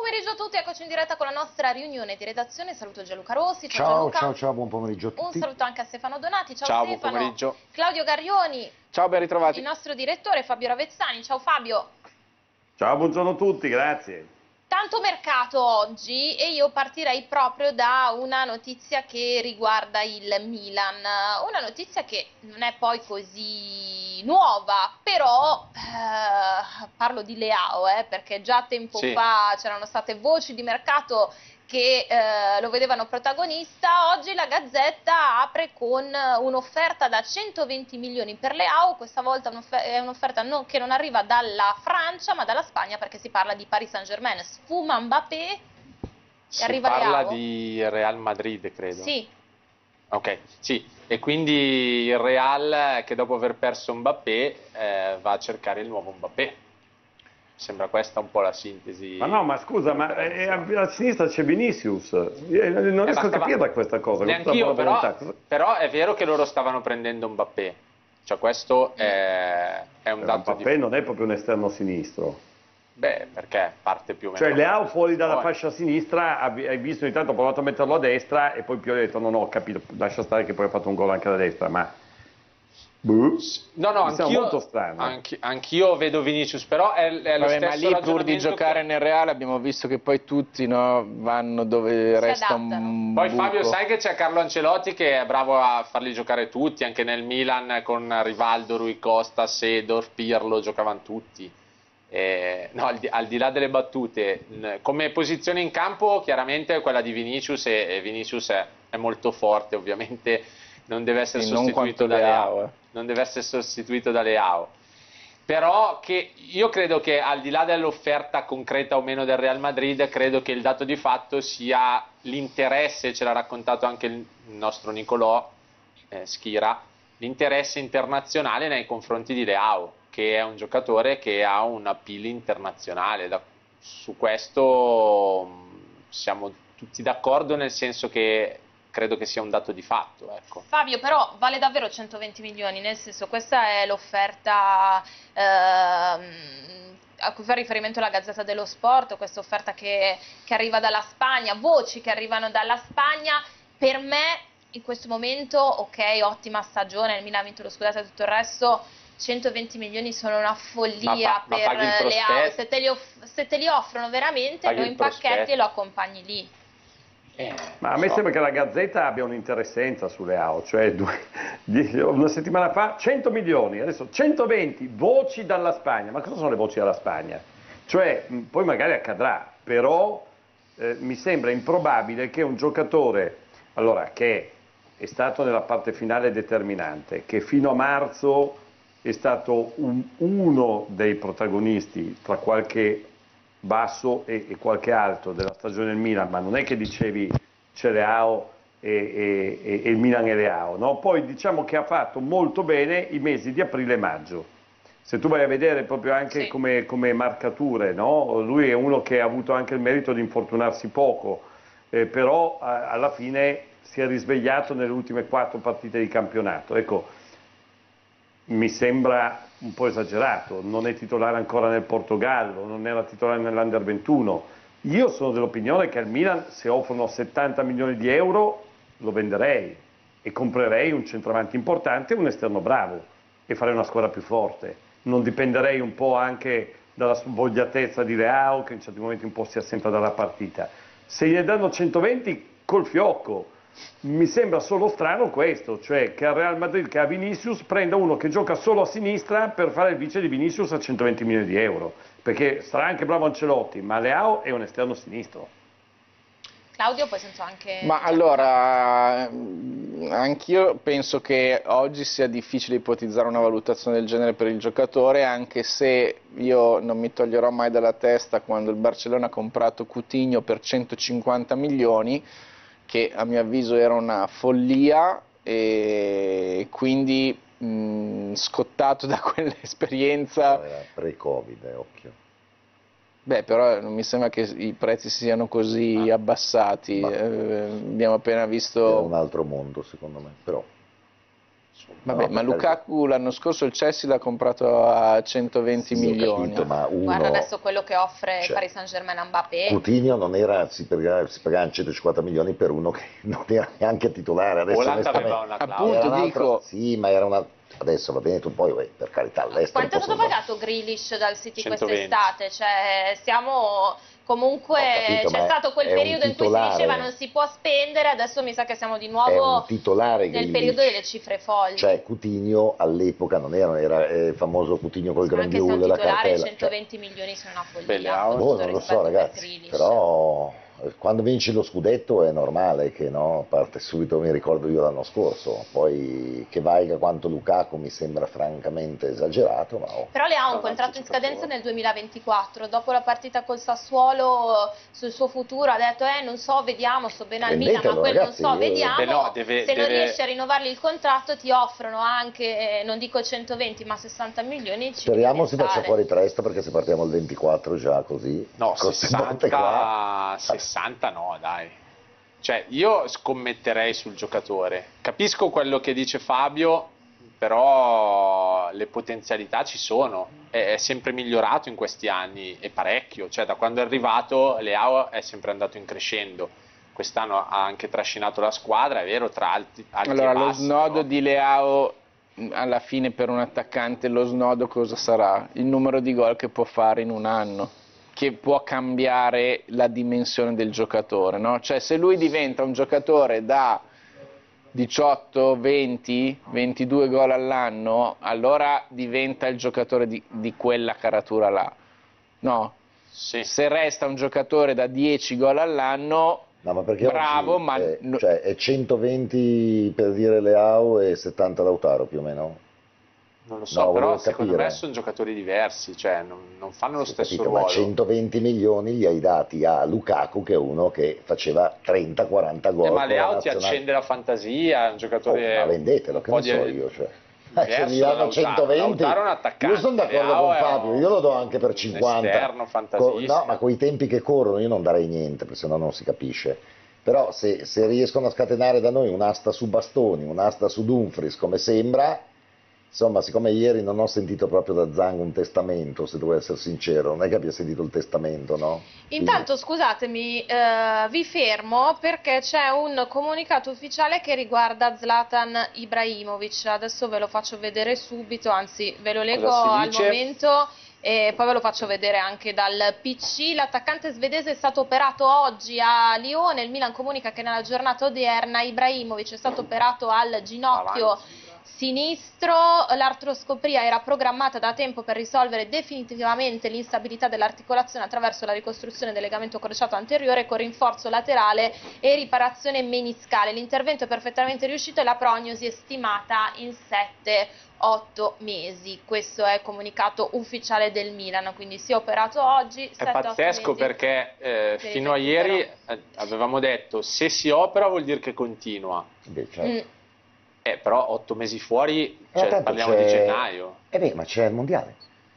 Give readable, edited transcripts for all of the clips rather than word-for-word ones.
pomeriggio a tutti, eccoci in diretta con la nostra riunione di redazione. Saluto Gianluca Rossi. Ciao Gianluca. Buon pomeriggio a tutti. Un saluto anche a Stefano Donati. Ciao Stefano. Buon pomeriggio. Claudio Garrioni. Ciao, ben ritrovati. Il nostro direttore Fabio Ravezzani. Ciao Fabio. Ciao, buongiorno a tutti, grazie. Tanto mercato oggi e io partirei proprio da una notizia che riguarda il Milan, una notizia che non è poi così nuova, però parlo di Leao, perché già tempo fa c'erano state voci di mercato che lo vedevano protagonista. Oggi la Gazzetta apre con un'offerta da 120 milioni per Leao, questa volta è un'offerta che non arriva dalla Francia ma dalla Spagna, perché si parla di Paris Saint-Germain. Sfuma Mbappé e arriva Leao. Si parla di Real Madrid, credo. Sì. Ok, sì, e quindi il Real, che dopo aver perso Mbappé va a cercare il nuovo Mbappé. Sembra questa un po' la sintesi. Ma no, ma scusa, ma a sinistra c'è Vinicius. Non riesco a capirla questa cosa. Neanch'io, però è vero che loro stavano prendendo Mbappé. Cioè questo è un dato Mbappé non è proprio un esterno sinistro. Beh, perché parte più o meno. Cioè Leao fuori dalla fascia sinistra, hai visto ogni tanto, ha provato a metterlo a destra e poi Pioli ha detto no, ho capito, lascia stare che poi ha fatto un gol anche da destra, ma... No, molto strano. Anch'io vedo Vinicius, però è lo stesso ma lì pur di giocare nel Reale abbiamo visto che poi tutti vanno dove resta un Poi buco. Fabio, sai che c'è Carlo Ancelotti che è bravo a farli giocare tutti, anche nel Milan con Rivaldo, Rui Costa, Seedorf, Pirlo, giocavano tutti. No, al di là delle battute, come posizione in campo chiaramente è quella di Vinicius e Vinicius è molto forte, ovviamente non deve essere sostituito da Leao. Non deve essere sostituito da Leao. Però io credo che al di là dell'offerta concreta o meno del Real Madrid, credo che il dato di fatto sia l'interesse, ce l'ha raccontato anche il nostro Nicolò Schira, l'interesse internazionale nei confronti di Leao, che è un giocatore che ha un appeal internazionale. Su questo siamo tutti d'accordo, nel senso che credo che sia un dato di fatto. Ecco. Fabio, però vale davvero 120 milioni, nel senso questa è l'offerta a cui fa riferimento la Gazzetta dello Sport, questa offerta che arriva dalla Spagna, voci che arrivano dalla Spagna. Per me in questo momento, ok, ottima stagione, il Milan ha vinto lo scudetto e tutto il resto, 120 milioni sono una follia per Leao. Se te li offrono veramente, lo impacchetti e lo accompagni lì. Ma a me sembra che la Gazzetta abbia un'interessenza su Leao, cioè una settimana fa 100 milioni, adesso 120, voci dalla Spagna. Ma cosa sono le voci dalla Spagna? Cioè, poi magari accadrà, però mi sembra improbabile che un giocatore, allora, che è stato nella parte finale determinante, che fino a marzo è stato uno dei protagonisti tra qualche basso e qualche alto della stagione del Milan, ma non è che dicevi c'è Leao e il Milan è Leao, no? Poi diciamo che ha fatto molto bene i mesi di aprile e maggio. Se tu vai a vedere proprio anche come marcature, no? Lui è uno che ha avuto anche il merito di infortunarsi poco, però alla fine si è risvegliato nelle ultime 4 partite di campionato. Ecco, mi sembra un po' esagerato, non è titolare ancora nel Portogallo, non era titolare nell'Under 21. Io sono dell'opinione che al Milan, se offrono 70 milioni di euro, lo venderei e comprerei un centravanti importante e un esterno bravo e farei una squadra più forte. Non dipenderei un po' anche dalla svogliatezza di Leao, che in certi momenti un po' si assenta dalla partita. Se gli danno 120, col fiocco. Mi sembra solo strano questo, cioè che al Real Madrid, che ha Vinicius, prenda uno che gioca solo a sinistra per fare il vice di Vinicius a 120 milioni di euro, perché sarà anche bravo Ancelotti, ma Leao è un esterno sinistro. Claudio, poi sento anche... Ma allora, anch'io penso che oggi sia difficile ipotizzare una valutazione del genere per il giocatore, anche se io non mi toglierò mai dalla testa quando il Barcellona ha comprato Coutinho per 150 milioni, che a mio avviso era una follia, e quindi scottato da quell'esperienza. Era pre-Covid, occhio. Beh, però non mi sembra che i prezzi siano così abbassati, abbiamo appena visto... È un altro mondo secondo me, però... Vabbè, No, ma per Lukaku l'anno scorso il Chelsea l'ha comprato a 120 Sì, ho milioni. capito, ma Guarda adesso quello che offre il cioè, Paris Saint-Germain a Mbappé. Coutinho non era, si pagavano 150 milioni per uno che non era neanche titolare. Adesso Holland onestamente aveva una Appunto, era un clausola. altro, dico- sì, ma era una, adesso va bene tu poi, per carità, all'estero Quanto è stato possono- pagato Grealish dal City 120. quest'estate? Cioè, stiamo comunque Ho capito, c'è ma stato quel è un periodo in cui si titolare. diceva non si può spendere, adesso mi sa che siamo di È nuovo un titolare nel Grealish. periodo delle cifre folli. Cioè Coutinho all'epoca non era il famoso Coutinho col Anche se grembiule un e la titolare cartella. 120 milioni sono una follia. Belle con auto. tutto Non il lo rispetto so per ragazzi, Grealish. però quando vinci lo scudetto è normale che no, parte subito, mi ricordo io l'anno scorso, poi che valga quanto Lukaku mi sembra francamente esagerato, ma Però le ha un Tra contratto in l'altro scadenza nel 2024, dopo la partita col Sassuolo sul suo futuro ha detto non so, vediamo, sto bene al Milan, ma Vendetelo, quel ragazzi, non so, vediamo, Beh, no, deve- se non deve- riesci a rinnovargli il contratto ti offrono anche, non dico 120 ma 60 milioni, ci speriamo devi si faccia pensare. fuori presto perché se partiamo il 24 già così, No, con queste botte qua. 60 no, dai. Cioè, io scommetterei sul giocatore. Capisco quello che dice Fabio, però le potenzialità ci sono. È sempre migliorato in questi anni, e parecchio. Cioè, da quando è arrivato, Leao è sempre andato in crescendo. Quest'anno ha anche trascinato la squadra, è vero, tra alti Allora, e lo bassi, snodo però. di Leao, alla fine per un attaccante, lo snodo cosa sarà? Il numero di gol che può fare in un anno, che può cambiare la dimensione del giocatore, no? Cioè, se lui diventa un giocatore da 18, 20, 22 gol all'anno, allora diventa il giocatore di quella caratura là, no? Sì. Se resta un giocatore da 10 gol all'anno, No, ma perché bravo, oggi ma cioè, è 120 per dire Leao e 70 Lautaro più o meno? Non lo so, No, però volevo secondo capire. me sono giocatori diversi, cioè non fanno lo Sì, stesso capito, ruolo. ma 120 milioni li hai dati a Lukaku che è uno che faceva 30-40 gol. Ma con la Leao ti nazionale. accende la fantasia, è un giocatore... Ma vendetelo, che un ne po' so di- io. Cioè. diverso Se gli da danno Lautaro. 120, Lautaro è un attaccante, io sono d'accordo Leao con è Fabio, io lo do anche per un 50. esterno fantasista. No, ma con i tempi che corrono io non darei niente, perché sennò non si capisce. Però se riescono a scatenare da noi un'asta su Bastoni, un'asta su Dumfries, come sembra, insomma, siccome ieri non ho sentito proprio da Zang un testamento, se devo essere sincero, non è che abbia sentito il testamento, no? Intanto scusatemi, vi fermo perché c'è un comunicato ufficiale che riguarda Zlatan Ibrahimovic, adesso ve lo faccio vedere subito, anzi ve lo leggo Cosa si al dice? momento e poi ve lo faccio vedere anche dal PC. L'attaccante svedese è stato operato oggi a Lione, il Milan comunica che nella giornata odierna Ibrahimovic è stato operato al ginocchio sinistro, l'artroscopia era programmata da tempo per risolvere definitivamente l'instabilità dell'articolazione attraverso la ricostruzione del legamento crociato anteriore con rinforzo laterale e riparazione meniscale. L'intervento è perfettamente riuscito e la prognosi è stimata in 7-8 mesi. Questo è il comunicato ufficiale del Milan, quindi si è operato oggi. È pazzesco perché Sì, fino a ieri avevamo detto se si opera vuol dire che continua. Beh, certo. Però 8 mesi fuori, cioè, tanto parliamo di gennaio. beh, ma c'è il mondiale.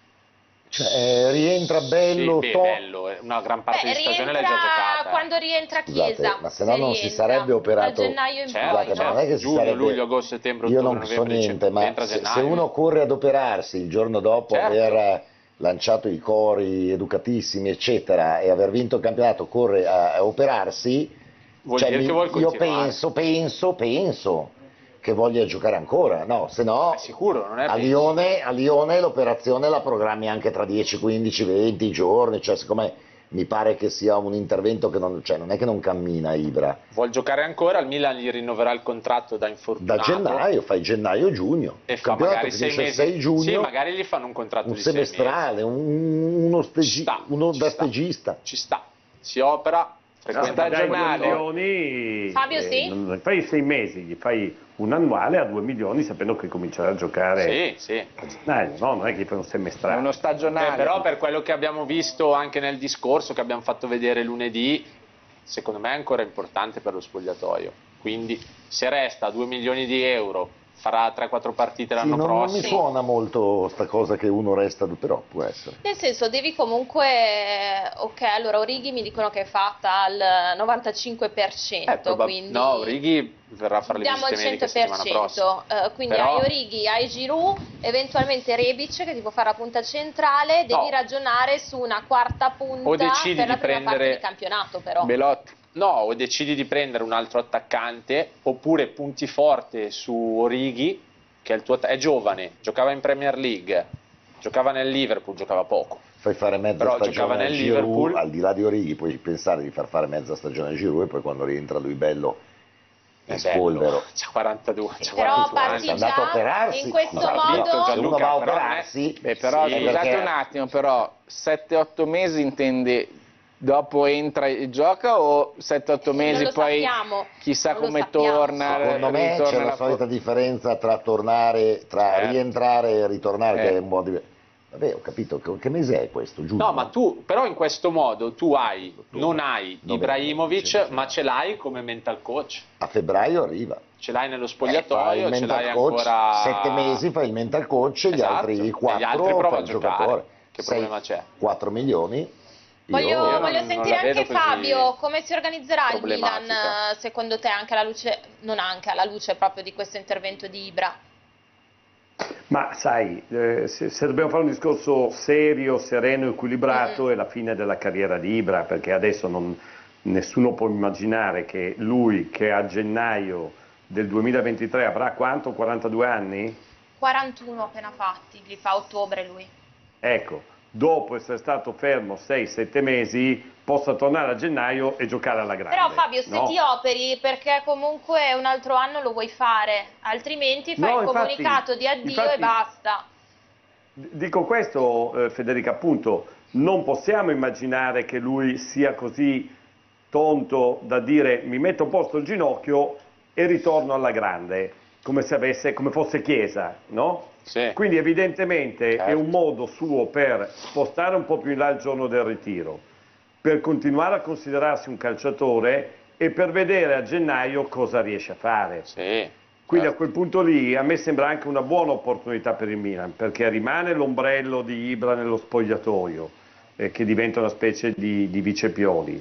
Cioè, rientra bello, Sì, beh, top. bello, una gran parte di stagione l'hai già giocata. Quando rientra Scusate, Chiesa, ma se no non si rientra, sarebbe operato. da gennaio in Certo, poi. Scusate, ma non è che si giugno, sarebbe. luglio, agosto, settembre, Io ottobre, non so novembre, niente, dicembre, ma entra se gennaio. uno corre ad operarsi il giorno dopo Certo. aver lanciato i cori educatissimi, eccetera, e aver vinto il campionato, corre a operarsi, Vuol cioè, dire che vuol io continuare. penso che voglia giocare ancora, no, se no È sicuro, non è a Lione l'operazione la programmi anche tra 10, 15, 20 giorni, cioè siccome mi pare che sia un intervento che non, cioè, non è che non cammina Ibra. Vuol giocare ancora, il Milan gli rinnoverà il contratto da Da infortunato. gennaio, fai gennaio-giugno, E il fa campionato magari 6 finisce il mesi. 6 giugno, Sì, magari gli fanno un contratto un di 6 mesi. semestrale, uno da stagista. Ci sta, si opera, frequenta Dai, stagionale. 2 milioni, Fabio, sì? non fai 6 mesi, gli fai un annuale a 2 milioni sapendo che comincerà a giocare. Sì. a gennaio, no? Non è che gli fai un è semestrale. uno stagionale. Però per quello che abbiamo visto anche nel discorso che abbiamo fatto vedere lunedì, secondo me è ancora importante per lo spogliatoio. Quindi se resta a 2 milioni di euro farà 3-4 partite l'anno non mi prossimo. suona molto sta cosa che uno resta, però può essere. Nel senso, devi comunque, ok, allora Origi mi dicono che è fatta al 95%, quindi No, Origi verrà a fare le diamo il visite mediche settimana prossima. 100%, quindi Però- hai Origi, hai Giroud, eventualmente Rebic che ti può fare la punta centrale, devi No. ragionare su una quarta punta O decidi per la di prima parte prendere di campionato però. Belotti. No, o decidi di prendere un altro attaccante, oppure punti forte su Origi, che è il tuo è giovane, giocava in Premier League, giocava nel Liverpool, giocava poco. Fai fare mezza Però giocava stagione a nel Giroud, Liverpool. al di là di Origi, puoi pensare di far fare mezza stagione a Giroud e poi quando rientra lui bello in spolvero. C'ha 42, c'ha Però 42 parti è andato a già operarsi. in questo Esatto, modo. se uno va a Gianluca, però operarsi, Però Sì, scusate perché- un attimo, però 7-8 mesi intende dopo entra e gioca o 7-8 Non mesi lo poi sappiamo, chissà non lo come sappiamo. torna? secondo me ritorna c'è la alla- solita differenza tra tornare, tra rientrare e ritornare, che è un po' diverso. Vabbè, ho capito, che mese è questo, giugno? No, ma tu, però in questo modo tu non hai Novembre, Ibrahimovic, dicembre. ma ce l'hai come mental coach. A febbraio arriva. Ce l'hai nello Fa il spogliatoio, ce mental l'hai coach, ancora 7 mesi fa il mental coach, gli Esatto, altri e gli 4 altri prova fa a il giocare. giocatore. Che problema c'è? 4 milioni. Voglio non sentire la vedo anche così Fabio, come si organizzerà il Milan, problematica. secondo te, anche alla luce, non anche alla luce proprio di questo intervento di Ibra? Ma sai, se dobbiamo fare un discorso serio, sereno, equilibrato, è la fine della carriera di Ibra, perché adesso nessuno può immaginare che lui, che a gennaio del 2023 avrà quanto? 42 anni? 41 appena fatti, li fa a ottobre lui. Ecco, dopo essere stato fermo 6-7 mesi, possa tornare a gennaio e giocare alla grande. Però Fabio, se no? ti operi, perché comunque un altro anno lo vuoi fare, altrimenti fai No, il infatti- comunicato di addio infatti- e basta. Dico questo, Federica, appunto, non possiamo immaginare che lui sia così tonto da dire mi metto a posto il ginocchio e ritorno alla grande, come fosse Chiesa, no? Sì. Quindi evidentemente è Certo. un modo suo per spostare un po' più in là il giorno del ritiro, per continuare a considerarsi un calciatore e per vedere a gennaio cosa riesce a fare. Sì, Quindi a certo. quel punto lì a me sembra anche una buona opportunità per il Milan, perché rimane l'ombrello di Ibra nello spogliatoio, che diventa una specie di vice Pioli,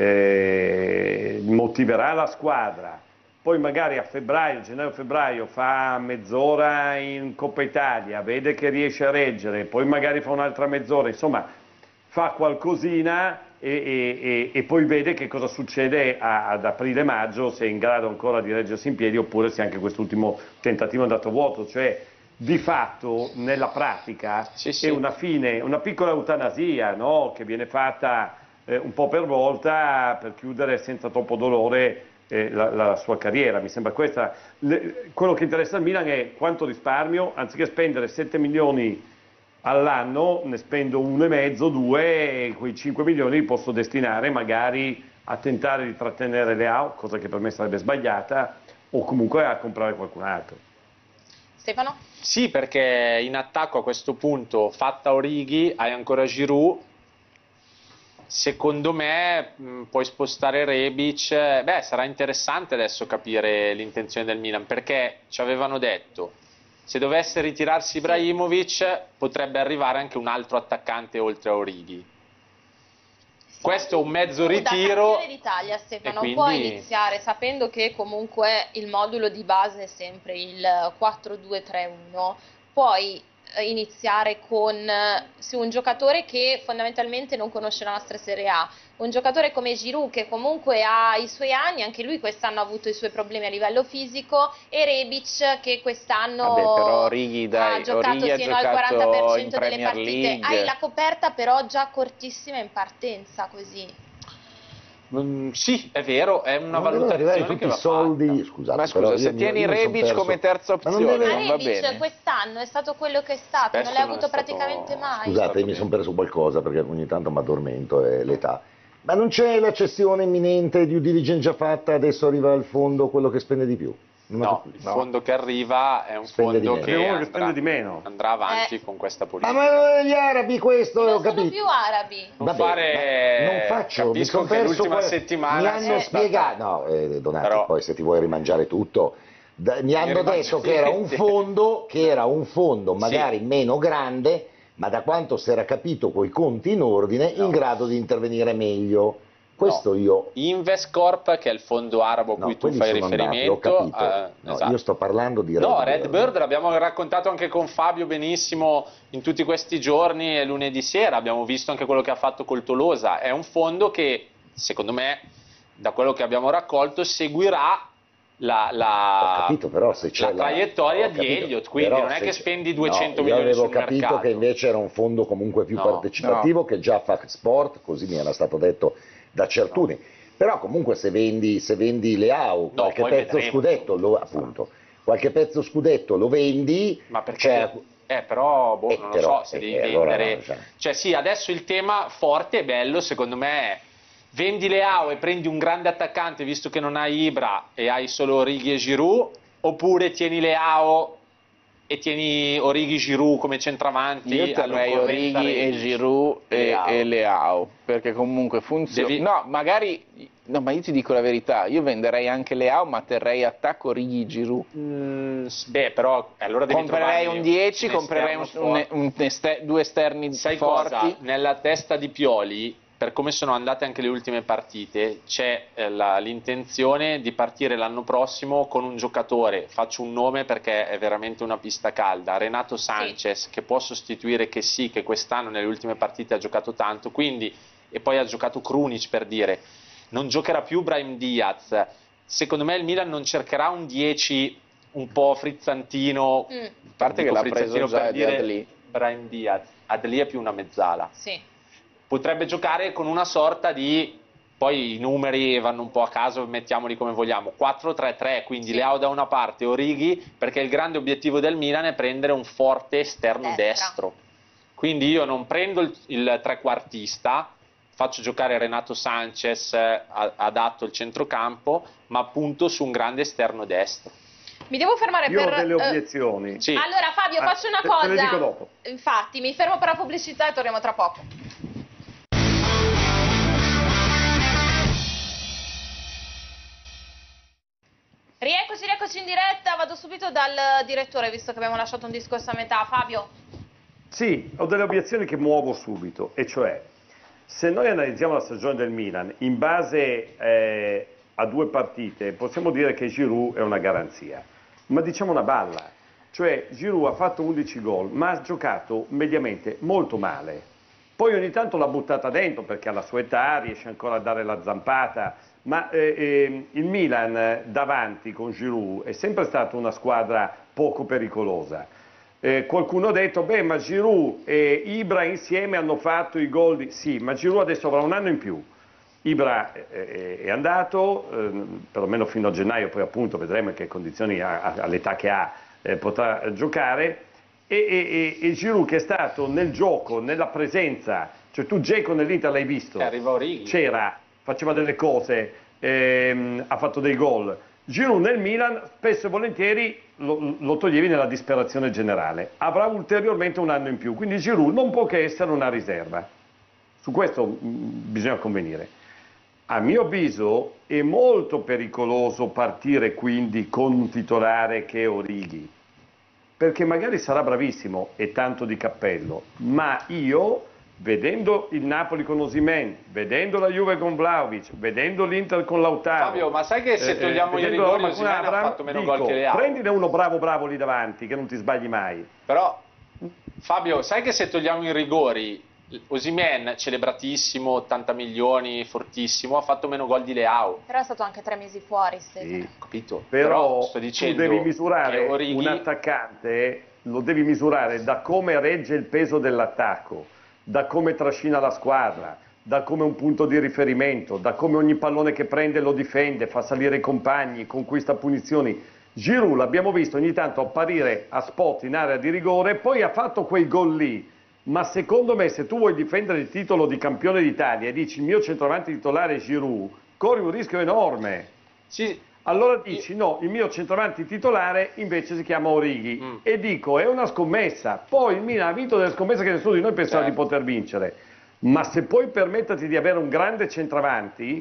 motiverà la squadra, poi magari a febbraio, gennaio-febbraio fa mezz'ora in Coppa Italia, vede che riesce a reggere, poi magari fa un'altra mezz'ora, insomma fa qualcosina e poi vede che cosa succede ad aprile-maggio, se è in grado ancora di reggersi in piedi oppure se anche quest'ultimo tentativo è andato a vuoto, cioè di fatto nella pratica Sì, sì. è una fine, una piccola eutanasia, no? Che viene fatta un po' per volta per chiudere senza troppo dolore la sua carriera. Mi sembra questa. Quello che interessa al Milan è quanto risparmio, anziché spendere 7 milioni all'anno, ne spendo 1,5, 2 e quei 5 milioni li posso destinare magari a tentare di trattenere Leao, cosa che per me sarebbe sbagliata, o comunque a comprare qualcun altro. Stefano? Sì, perché in attacco a questo punto, fatta Origi, hai ancora Giroud. Secondo me puoi spostare Rebic. Beh, sarà interessante adesso capire l'intenzione del Milan, perché ci avevano detto se dovesse ritirarsi Ibrahimovic potrebbe arrivare anche un altro attaccante oltre a Origi. Questo è un mezzo Da ritiro. campione d'Italia, Stefano, e quindi- può iniziare sapendo che comunque il modulo di base è sempre il 4-2-3-1, puoi iniziare su un giocatore che fondamentalmente non conosce la nostra Serie A, un giocatore come Giroud che comunque ha i suoi anni, anche lui quest'anno ha avuto i suoi problemi a livello fisico, e Rebic che quest'anno Vabbè, però Origi, dai, ha giocato Origi ha fino al giocato 40% in delle Premier partite, League. hai la coperta però già cortissima in partenza così. Sì, è vero, è una Non devono arrivare valutazione tutti che i va soldi, fatta. scusate, Ma però scusa, io se mi- tieni io mi son Rebic perso. come terza Ma non opzione, deve- non va Rebic bene? quest'anno è stato quello che è stato, Spesso non l'hai non è avuto stato- praticamente mai. Scusate, mi sono perso qualcosa perché ogni tanto mi addormento, è l'età. Ma non c'è la cessione imminente, due diligence già fatta, adesso arriva al fondo quello che spende di più? Non ho No, capito. il fondo che arriva è un Spende di fondo meno. che È uno che andrà, spende di meno. andrà avanti con questa politica. Ma gli arabi questo, Non ho sono capito. più arabi. Non Vabbè, fare- ma non faccio, mi capisco son che perso l'ultima mi settimana sia hanno stata- spiegato, no, Donati, Però- poi se ti vuoi rimangiare tutto, Mi hanno detto che era un fondo magari meno grande, ma da quanto si era capito coi conti in ordine, in grado di intervenire meglio. Questo io... Investcorp, che è il fondo arabo a cui tu fai riferimento. Esatto. Io sto parlando di Red Bird l'abbiamo raccontato anche con Fabio benissimo in tutti questi giorni e lunedì sera, abbiamo visto anche quello che ha fatto col Tolosa. È un fondo che, secondo me, da quello che abbiamo raccolto, seguirà la traiettoria di Elliott, quindi non è che spendi 200 milioni sul mercato. Io avevo capito che invece era un fondo comunque più partecipativo, che già fa sport, così mi era stato detto da certuni, però comunque se vendi Leao, qualche pezzo scudetto lo vendi, ma perché? Però non lo so se devi vendere, cioè sì, adesso il tema forte e bello secondo me è: vendi Leao e prendi un grande attaccante visto che non hai Ibra e hai solo Origi e Giroud, oppure tieni Leao e tieni Origi Giroud come centravanti. Io terrei Origi e Giroud e Leao, perché comunque funziona. No, ma io ti dico la verità, io venderei anche Leao, ma terrei attacco Origi e Giroud. Però allora devi comprerei un 10, comprerei due esterni Sai forti. Cosa? Nella testa di Pioli, per come sono andate anche le ultime partite, c'è l'intenzione di partire l'anno prossimo con un giocatore, faccio un nome perché è veramente una pista calda, Renato Sanchez, che può sostituire che quest'anno nelle ultime partite ha giocato tanto, quindi, e poi ha giocato Krunic, per dire, non giocherà più Brahim Diaz. Secondo me il Milan non cercherà un 10 un po' frizzantino, a parte che l'ha preso già di Adli. Brahim Diaz, Adli è più una mezzala. Sì. Potrebbe giocare con una sorta di, poi i numeri vanno un po' a caso, mettiamoli come vogliamo, 4-3-3, quindi Leao da una parte, Origi, perché il grande obiettivo del Milan è prendere un forte esterno destro. Quindi io non prendo il trequartista, faccio giocare Renato Sanchez adatto al centrocampo, ma punto su un grande esterno destro. Mi devo fermare Io ho delle obiezioni. Sì. Allora Fabio, faccio una cosa. Te le dico dopo. Infatti, mi fermo per la pubblicità e torniamo tra poco. Rieccoci in diretta, vado subito dal direttore, visto che abbiamo lasciato un discorso a metà. Fabio? Sì, ho delle obiezioni che muovo subito, e cioè, se noi analizziamo la stagione del Milan in base a 2 partite, possiamo dire che Giroud è una garanzia, ma diciamo una balla, cioè Giroud ha fatto 11 gol, ma ha giocato mediamente molto male, poi ogni tanto l'ha buttata dentro perché alla sua età riesce ancora a dare la zampata, ma il Milan davanti con Giroud è sempre stata una squadra poco pericolosa. Qualcuno ha detto, beh, ma Giroud e Ibra insieme hanno fatto i gol sì, ma Giroud adesso avrà un anno in più. Ibra è andato, perlomeno fino a gennaio, poi appunto vedremo in che condizioni all'età che ha potrà giocare, e Giroud che è stato nel gioco, nella presenza, cioè tu Dzeko nell'Inter l'hai visto, c'era, faceva delle cose, ha fatto dei gol. Giroud nel Milan spesso e volentieri lo toglievi nella disperazione generale, avrà ulteriormente un anno in più, quindi Giroud non può che essere una riserva, su questo bisogna convenire. A mio avviso è molto pericoloso partire quindi con un titolare che è Origi, perché magari sarà bravissimo e tanto di cappello, ma io, vedendo il Napoli con Osimhen, vedendo la Juve con Vlahovic, vedendo l'Inter con Lautaro... Fabio, ma sai che se togliamo i rigori Osimhen ha fatto meno gol che Leao? Prendine uno bravo lì davanti, che non ti sbagli mai. Però, Fabio, sai che se togliamo i rigori, Osimhen, celebratissimo, 80 milioni, fortissimo, ha fatto meno gol di Leao. Però è stato anche 3 mesi fuori, sì, capito? Però sto dicendo tu devi misurare Origi... un attaccante, lo devi misurare da come regge il peso dell'attacco, da come trascina la squadra, da come un punto di riferimento, da come ogni pallone che prende lo difende, fa salire i compagni, conquista punizioni. Giroud l'abbiamo visto ogni tanto apparire a spot in area di rigore, poi ha fatto quei gol lì. Ma secondo me, se tu vuoi difendere il titolo di campione d'Italia e dici il mio centravanti titolare è Giroud, corri un rischio enorme. Sì. Allora dici no, il mio centravanti titolare invece si chiama Origi. E dico, è una scommessa. Poi il Milan ha vinto delle scommesse che nessuno di noi pensava di poter vincere. Ma se puoi permetterti di avere un grande centravanti,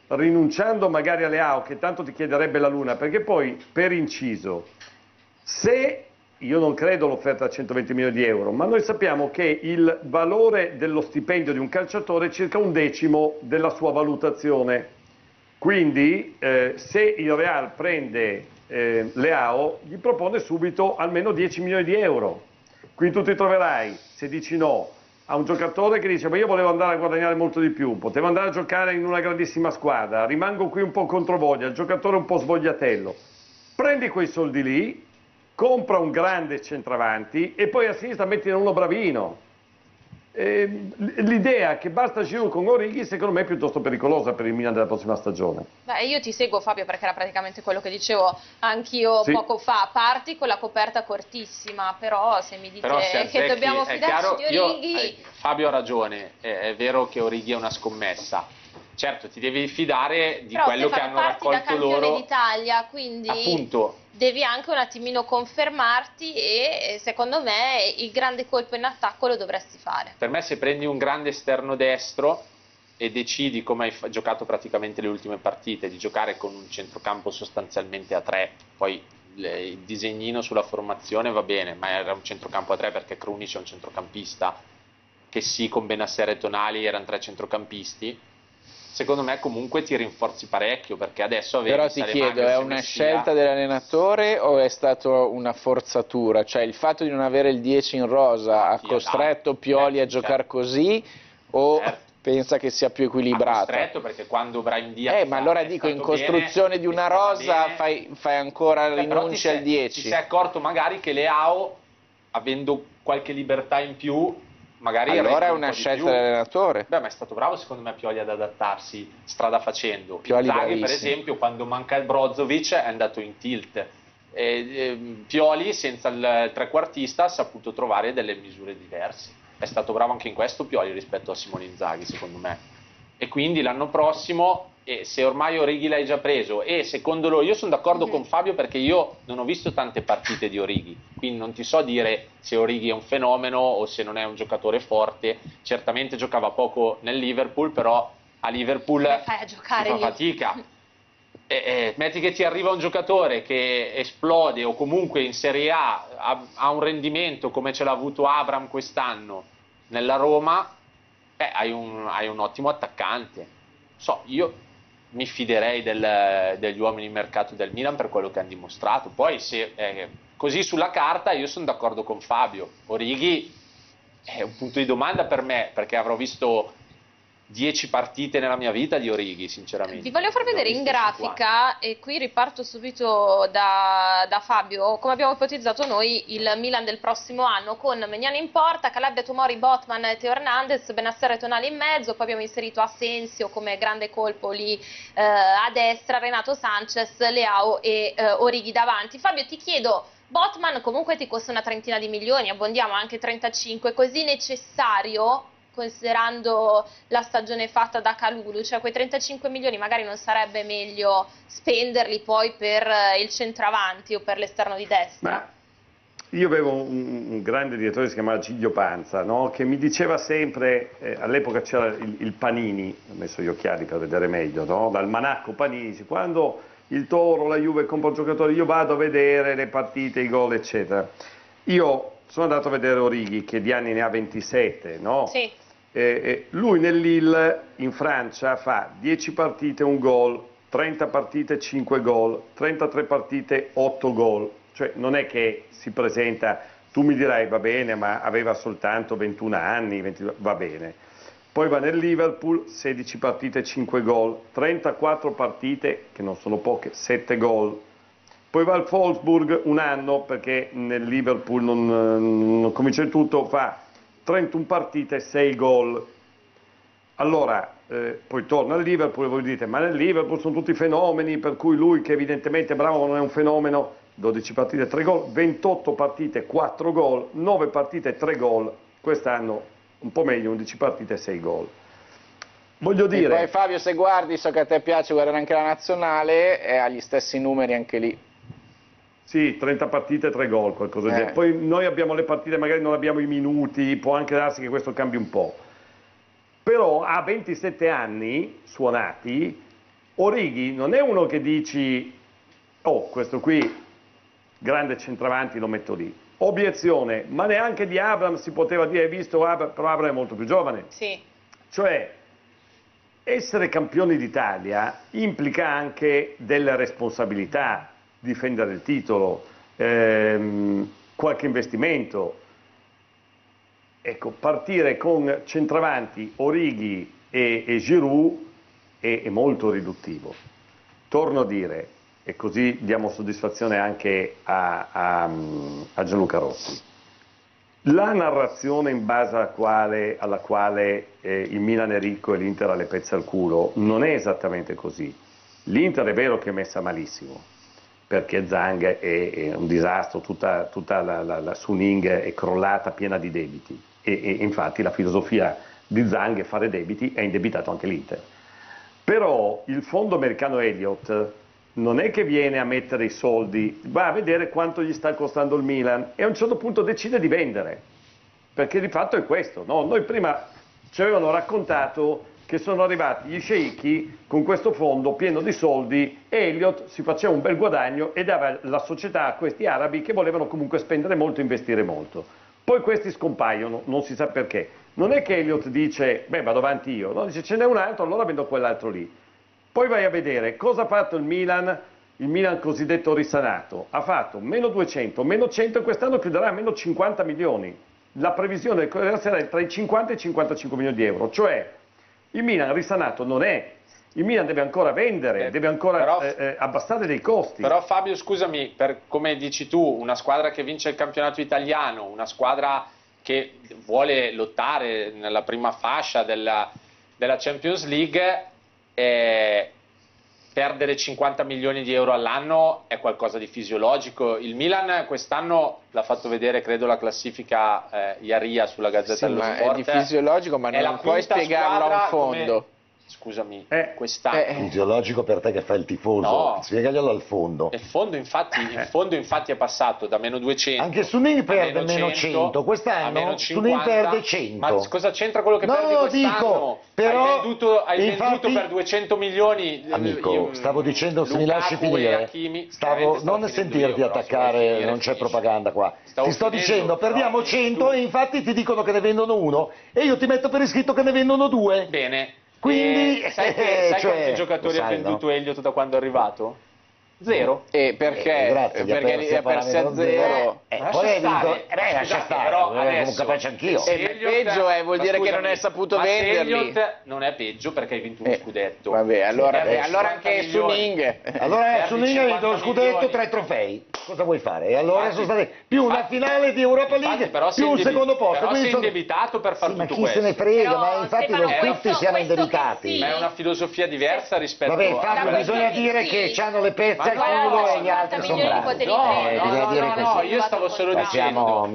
rinunciando magari a Leao, che tanto ti chiederebbe la Luna, perché poi, per inciso, se io non credo all'offerta a 120 milioni di euro, ma noi sappiamo che il valore dello stipendio di un calciatore è circa 1/10 della sua valutazione. Quindi se il Real prende Leao, gli propone subito almeno 10 milioni di euro. Quindi tu ti troverai, se dici no, a un giocatore che dice ma io volevo andare a guadagnare molto di più, potevo andare a giocare in una grandissima squadra, rimango qui un po' controvoglia, il giocatore un po' svogliatello. Prendi quei soldi lì, compra un grande centravanti e poi a sinistra metti uno bravino. L'idea che basta Giroud con Origi secondo me è piuttosto pericolosa per il Milan della prossima stagione. Beh, io ti seguo Fabio perché era praticamente quello che dicevo anch'io poco fa, parti con la coperta cortissima, però se mi dite che dobbiamo fidarci di Origi... Fabio ha ragione, è vero che Origi è una scommessa, certo ti devi fidare di quello che hanno raccolto loro. Campione d'Italia, quindi... Appunto. Devi anche un attimino confermarti e secondo me il grande colpo in attacco lo dovresti fare. Per me se prendi un grande esterno destro e decidi, come hai giocato praticamente le ultime partite, di giocare con un centrocampo sostanzialmente a 3, poi il disegnino sulla formazione va bene, ma era un centrocampo a 3 perché Krunic è un centrocampista, che sì, con Bennacer e Tonali erano 3 centrocampisti. Secondo me comunque ti rinforzi parecchio, perché adesso avevi... Però ti chiedo, è una scelta dell'allenatore o è stata una forzatura? Cioè il fatto di non avere il 10 in rosa ha costretto Pioli a giocare così o pensa che sia più equilibrato? Ha costretto perché quando Brahim Diaz... ma allora dico, in costruzione di una rosa fai ancora rinunci al 10. Ti sei accorto magari che Leao, avendo qualche libertà in più... Magari allora è una scelta dell'allenatore. Beh, ma è stato bravo secondo me Pioli ad adattarsi strada facendo. Inzaghi per esempio, quando manca il Brozovic è andato in tilt. Pioli senza il trequartista ha saputo trovare delle misure diverse. È stato bravo anche in questo Pioli rispetto a Simone Inzaghi secondo me. E quindi l'anno prossimo, se ormai Origi l'hai già preso, e secondo loro, io sono d'accordo con Fabio perché io non ho visto tante partite di Origi, quindi non ti so dire se Origi è un fenomeno o se non è un giocatore forte. Certamente giocava poco nel Liverpool, però a Liverpool si fa fatica. Metti che ti arriva un giocatore che esplode o comunque in Serie A ha un rendimento come ce l'ha avuto Abraham quest'anno nella Roma, hai un ottimo attaccante. Io mi fiderei degli uomini in mercato del Milan per quello che hanno dimostrato. Poi se così sulla carta io sono d'accordo con Fabio. Origi è un punto di domanda per me, perché avrò visto 10 partite nella mia vita di Origi, sinceramente. Vi voglio far vedere in grafica, e qui riparto subito da Fabio, come abbiamo ipotizzato noi il Milan del prossimo anno, con Maignan in porta, Calabria, Tomori, Botman, Teo Hernandez, Bennacer e Tonali in mezzo, poi abbiamo inserito Asensio come grande colpo lì a destra, Renato Sanchez, Leao e Origi davanti. Fabio, ti chiedo, Botman comunque ti costa una trentina di milioni, abbondiamo anche 35, così necessario, considerando la stagione fatta da Kalulu, cioè quei 35 milioni magari non sarebbe meglio spenderli poi per il centravanti o per l'esterno di destra? Ma io avevo un grande direttore che si chiamava Giglio Panza, no? Che mi diceva sempre, all'epoca c'era il Panini, ho messo gli occhiali per vedere meglio, no? L'almanacco Panini, quando il Toro, la Juve compra un giocatore, io vado a vedere le partite, i gol, eccetera. Io sono andato a vedere Origi, che di anni ne ha 27, no? Sì. Lui nel Lille in Francia fa 10 partite 1 gol, 30 partite 5 gol, 33 partite 8 gol, cioè non è che si presenta, tu mi dirai va bene ma aveva soltanto 21 anni, 22, va bene, poi va nel Liverpool 16 partite 5 gol, 34 partite che non sono poche, 7 gol, poi va al Wolfsburg un anno perché nel Liverpool non comincia il tutto, fa 31 partite, 6 gol. Allora, poi torna al Liverpool e voi dite, ma nel Liverpool sono tutti fenomeni, per cui lui che evidentemente è bravo non è un fenomeno, 12 partite, 3 gol, 28 partite, 4 gol, 9 partite, 3 gol, quest'anno un po' meglio, 11 partite, 6 gol. Voglio dire... E poi Fabio, se guardi, so che a te piace guardare anche la nazionale, ha gli stessi numeri anche lì. Sì, 30 partite, 3 gol, qualcosa del genere. Poi noi abbiamo le partite, magari non abbiamo i minuti, può anche darsi che questo cambi un po'. Però a 27 anni suonati Origi non è uno che dici, oh, questo qui, grande centravanti, lo metto lì. Obiezione, ma neanche di Abraham si poteva dire, hai visto, però Abraham è molto più giovane. Sì. Cioè, essere campioni d'Italia implica anche delle responsabilità, difendere il titolo, qualche investimento. Ecco, partire con centravanti, Origi e Giroud è molto riduttivo. Torno a dire, e così diamo soddisfazione anche a Gianluca Rossi, la narrazione in base alla quale il Milan è ricco e l'Inter ha le pezze al culo non è esattamente così. L'Inter è vero che è messa malissimo, perché Zhang è un disastro, tutta la Suning è crollata piena di debiti e infatti la filosofia di Zhang è fare debiti, è indebitato anche l'Inter. Però il fondo americano Elliott non è che viene a mettere i soldi, va a vedere quanto gli sta costando il Milan e a un certo punto decide di vendere, perché di fatto è questo, no? Noi prima ci avevano raccontato che sono arrivati gli sceicchi con questo fondo pieno di soldi e Elliott si faceva un bel guadagno e dava la società a questi arabi che volevano comunque spendere molto e investire molto. Poi questi scompaiono, non si sa perché. Non è che Elliott dice, beh, vado avanti io, no? Dice ce n'è un altro, allora vendo quell'altro lì. Poi vai a vedere cosa ha fatto il Milan cosiddetto risanato. Ha fatto meno 200, meno 100 e quest'anno chiuderà a meno 50 milioni. La previsione del Corriere della Sera è tra i 50 e i 55 milioni di euro. Cioè il Milan risanato non è. Il Milan deve ancora vendere, deve ancora abbassare dei costi. Però Fabio, scusami, come dici tu, una squadra che vince il campionato italiano, una squadra che vuole lottare nella prima fascia della Champions League, perdere 50 milioni di euro all'anno è qualcosa di fisiologico. Il Milan quest'anno l'ha fatto vedere, credo, la classifica Iaria sulla Gazzetta dello Sport. È di fisiologico, ma non puoi spiegarlo a un fondo. Scusami, quest'anno. Fisiologico per te che fai il tifoso, No. Spiegaglielo al fondo. Il fondo infatti è passato da meno 200. Anche Suning perde meno 100, quest'anno Suning perde 100. Ma cosa c'entra quello che perdi quest'anno? Dico, però hai venduto per 200 milioni. Amico, stavo dicendo, se mi lasci Lukaku e finire, Hakimi. non sentirti attaccare, non c'è propaganda qua. Ti sto dicendo, perdiamo 100 e infatti ti dicono che ne vendono uno e io ti metto per iscritto che ne vendono due. Bene. Quindi, sai quanti giocatori ha venduto Elliott da quando è arrivato? Zero. E perché? Grazie, Perché li ha persi a zero. Poi hai vinto, lascia stare, però comunque faccio anch'io. Peggio vuol dire che non hai saputo venderli. Elliott non è peggio perché hai vinto uno scudetto. Vabbè, allora anche Suning. Allora Suning ha vinto lo scudetto, 3 trofei. Cosa vuoi fare? E allora sono state più una finale di Europa League, più un secondo posto. Però sei indebitato per far tutto questo. Ma chi se ne frega, Però, ma infatti tutti siamo indebitati. Ma è una filosofia diversa rispetto a... Vabbè, Fabio, bisogna dire che hanno le pezze al culo e gli altri sono bravi. No, io stavo solo dicendo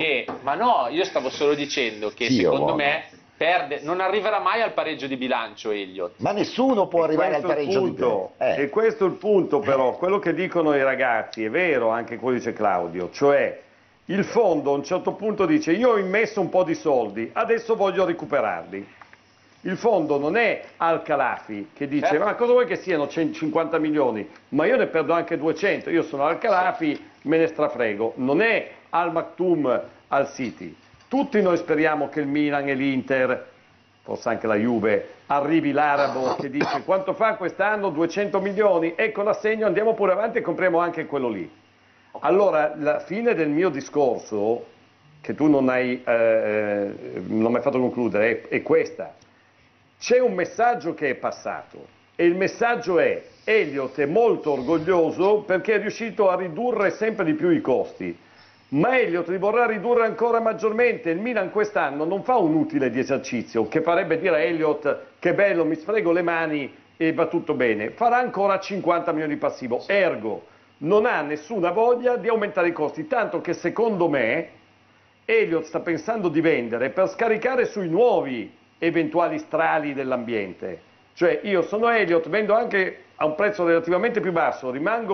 che secondo me non arriverà mai al pareggio di bilancio Elliott. Ma nessuno può arrivare al pareggio di bilancio. E questo è il punto, però, quello che dicono i ragazzi è vero, anche quello dice Claudio, cioè il fondo a un certo punto dice io ho immesso un po' di soldi, adesso voglio recuperarli. Il fondo non è Al-Khelafi che dice ma cosa vuoi che siano 150 milioni, ma io ne perdo anche 200, io sono Al-Khelafi, me ne strafrego. Non è Al Maktoum al City. Tutti noi speriamo che il Milan e l'Inter, forse anche la Juve, arrivi l'arabo che dice quanto fa quest'anno? 200 milioni, ecco l'assegno, andiamo pure avanti e compriamo anche quello lì. Allora, la fine del mio discorso, che tu non mi hai fatto concludere, è questa. C'è un messaggio che è passato e il messaggio è: Elliott è molto orgoglioso perché è riuscito a ridurre sempre di più i costi, ma Elliott li vorrà ridurre ancora maggiormente. Il Milan quest'anno non fa un utile di esercizio che farebbe dire a Elliott che bello, mi sfrego le mani e va tutto bene, farà ancora 50 milioni di passivo, ergo non ha nessuna voglia di aumentare i costi, tanto che secondo me Elliott sta pensando di vendere per scaricare sui nuovi eventuali strali dell'ambiente. Cioè io sono Elliott, vendo anche a un prezzo relativamente più basso, rimango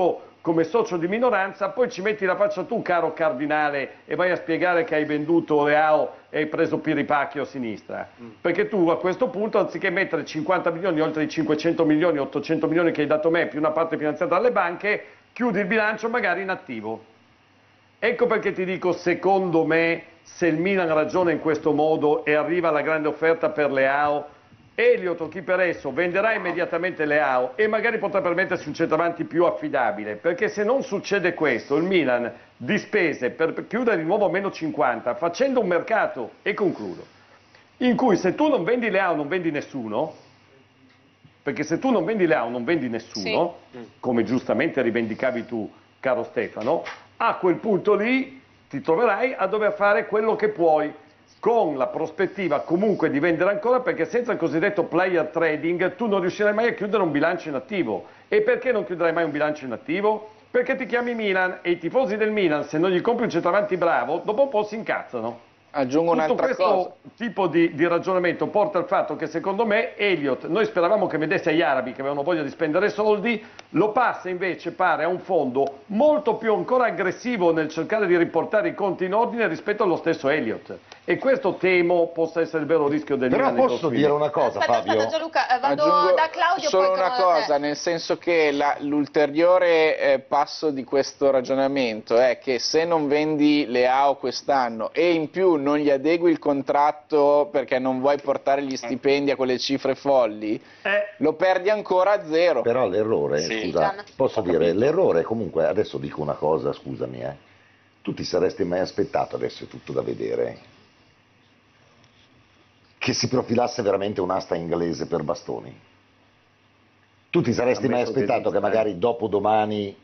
come socio di minoranza, poi ci metti la faccia tu, caro Cardinale, e vai a spiegare che hai venduto Leao e hai preso Piripacchio a sinistra. Perché tu a questo punto, anziché mettere 50 milioni, oltre i 500 milioni, 800 milioni che hai dato me, più una parte finanziata dalle banche, chiudi il bilancio magari in attivo. Ecco perché ti dico, secondo me, se il Milan ragiona in questo modo e arriva la grande offerta per Leao, Elliott o chi per esso venderà immediatamente Leao e magari potrà permettersi un centravanti più affidabile, perché se non succede questo, il Milan di spese per chiudere di nuovo a meno 50, facendo un mercato, e concludo, in cui se tu non vendi Leao non vendi nessuno, perché se tu non vendi Leao non vendi nessuno, come giustamente rivendicavi tu, caro Stefano, a quel punto lì ti troverai a dover fare quello che puoi, con la prospettiva comunque di vendere ancora, perché senza il cosiddetto player trading tu non riuscirai mai a chiudere un bilancio in attivo. E perché non chiuderai mai un bilancio in attivo? Perché ti chiami Milan e i tifosi del Milan, se non gli compri un centravanti bravo, dopo un po' si incazzano. Aggiungo un'altra cosa. Questo tipo di ragionamento porta al fatto che secondo me Elliott, noi speravamo che vendesse agli arabi che avevano voglia di spendere soldi, lo passa invece, pare, a un fondo molto più ancora aggressivo nel cercare di riportare i conti in ordine rispetto allo stesso Elliott. E questo temo possa essere il vero rischio del Milan. Però posso dire una cosa, Fabio? Aspetta Gianluca, vado Aggiungo da Claudio. solo poi una cosa, nel senso che l'ulteriore passo di questo ragionamento è che se non vendi Leao quest'anno e in più non gli adegui il contratto perché non vuoi portare gli stipendi a quelle cifre folli, lo perdi ancora a zero. Però l'errore, Sì. scusa, posso dire, l'errore comunque, adesso dico una cosa, scusami, tu ti saresti mai aspettato, adesso è tutto da vedere, che si profilasse veramente un'asta inglese per Bastoni? Tu ti saresti mai aspettato che magari dopodomani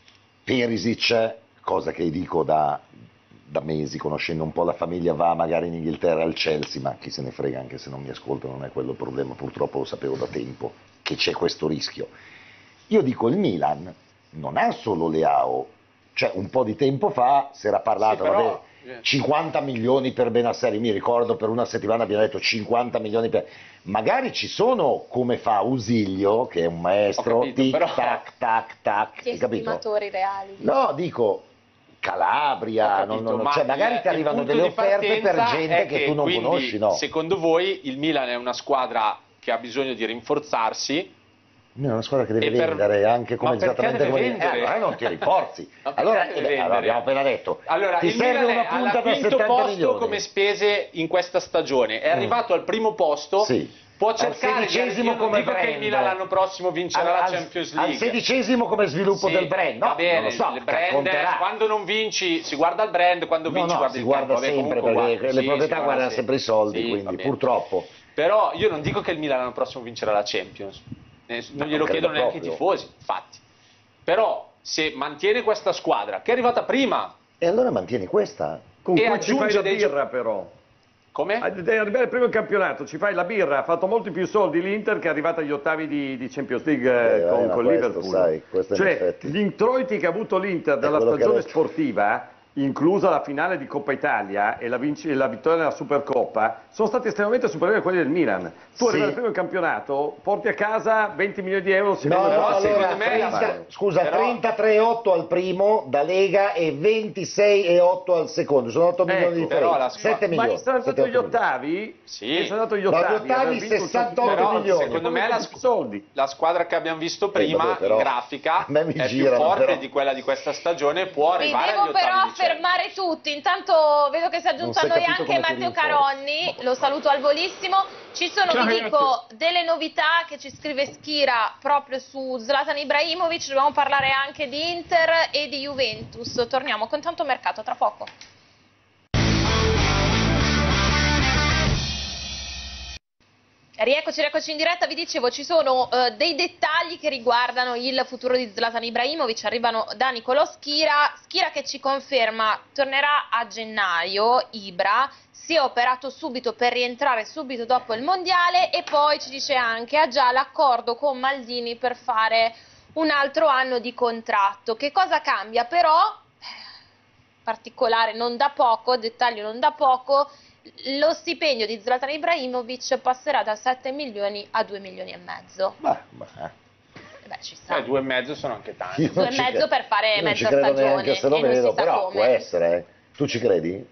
Perisic, cosa che dico da mesi, conoscendo un po' la famiglia, va magari in Inghilterra al Chelsea, ma chi se ne frega, anche se non mi ascolta, non è quello il problema, purtroppo lo sapevo da tempo che c'è questo rischio. Io dico, il Milan non ha solo Leao, cioè un po' di tempo fa si era parlato, Sì, però, vabbè, 50 milioni per Benasseri, mi ricordo per una settimana abbiamo detto 50 milioni per... Magari ci sono, come fa Usiglio, che è un maestro, capito, tic però... tac tac tac, Che hai capito? estimatori reali. No, dico Calabria, Ho capito, non- ma cioè magari ti il arrivano punto delle di offerte per partenza gente è che tu non quindi, conosci, no? Secondo voi il Milan è una squadra che ha bisogno di rinforzarsi? È una squadra che deve E per- vendere anche come Ma perché esattamente deve come vendere? allora non ti rinforzi. Ma perché Allora, deve allora vendere? abbiamo appena detto. Allora, ti il serve Milan una è punta al da quinto 70 posto milioni. come spese in questa stagione. È arrivato al primo posto. Sì. Può Al cercare sedicesimo io non come dico che il brand. Milan l'anno prossimo vincerà la Champions League. Al sedicesimo come sviluppo Sì, del brand, no? va bene, non lo so, il brand, racconterà. quando non vinci si guarda il brand, quando No, vinci no, guarda si il guarda campo. Vabbè, sempre comunque perché guarda, le sì, proprietà si guardano sempre i soldi, Sì, quindi va bene. purtroppo. Però io non dico che il Milan l'anno prossimo vincerà la Champions, non glielo non credo chiedono neanche i proprio. tifosi, infatti. Però se mantiene questa squadra, che è arrivata prima, E allora mantieni questa? Con E cui ci fai aggiunge la dei birra però. come? Devi arrivare al primo campionato, ci fai la birra, ha fatto molti più soldi l'Inter che è arrivata agli ottavi di Champions League ma con questo, Liverpool. sai, questo in Cioè, effetti. gli introiti che ha avuto l'Inter dalla quello che stagione ha detto. sportiva, inclusa la finale di Coppa Italia e la vittoria nella Supercoppa, sono stati estremamente superiori a quelli del Milan. Tu Sì. arrivi al primo campionato, porti a casa 20 milioni di euro, si No, vendono allora, secondo me 30, scusa, però- 33,8 al primo da Lega e 26,8 al secondo, sono 8 Ecco, milioni di però la differenza. squadra- 7 Ma milioni. essere andato 7, agli 8 milioni. ottavi? Sì. Essere andato agli No, agli ottavi, ottavi aver vinto 68 Però, milioni. secondo me soldi. la squadra che abbiamo visto prima vabbè, però, in grafica a me mi è più girano, forte però. di quella di questa stagione, può Vi arrivare devo agli però ottavi di Champions. fermare tutti, intanto vedo che si è aggiunto a Non si è noi capito anche come ti Matteo rinforzi. Caronni, lo saluto al volissimo. Ci sono, Ciao, vi dico, delle novità che ci scrive Schira proprio su Zlatan Ibrahimovic, dobbiamo parlare anche di Inter e di Juventus. Torniamo con tanto mercato tra poco. Rieccoci in diretta, vi dicevo ci sono dei dettagli che riguardano il futuro di Zlatan Ibrahimovic, arrivano da Nicolò Schira che ci conferma tornerà a gennaio. Ibra si è operato subito per rientrare subito dopo il mondiale e poi ci dice anche ha già l'accordo con Maldini per fare un altro anno di contratto. Che cosa cambia però? Particolare non da poco, dettaglio non da poco, lo stipendio di Zlatan Ibrahimovic passerà da 7 milioni a 2 milioni e mezzo. Ma, Beh, ci sta. 2,5 sono anche tanti. Io non 2,5 per fare io non ci mezza credo stagione, neanche se lo e non si vedo, sa però come. può essere. Tu ci credi?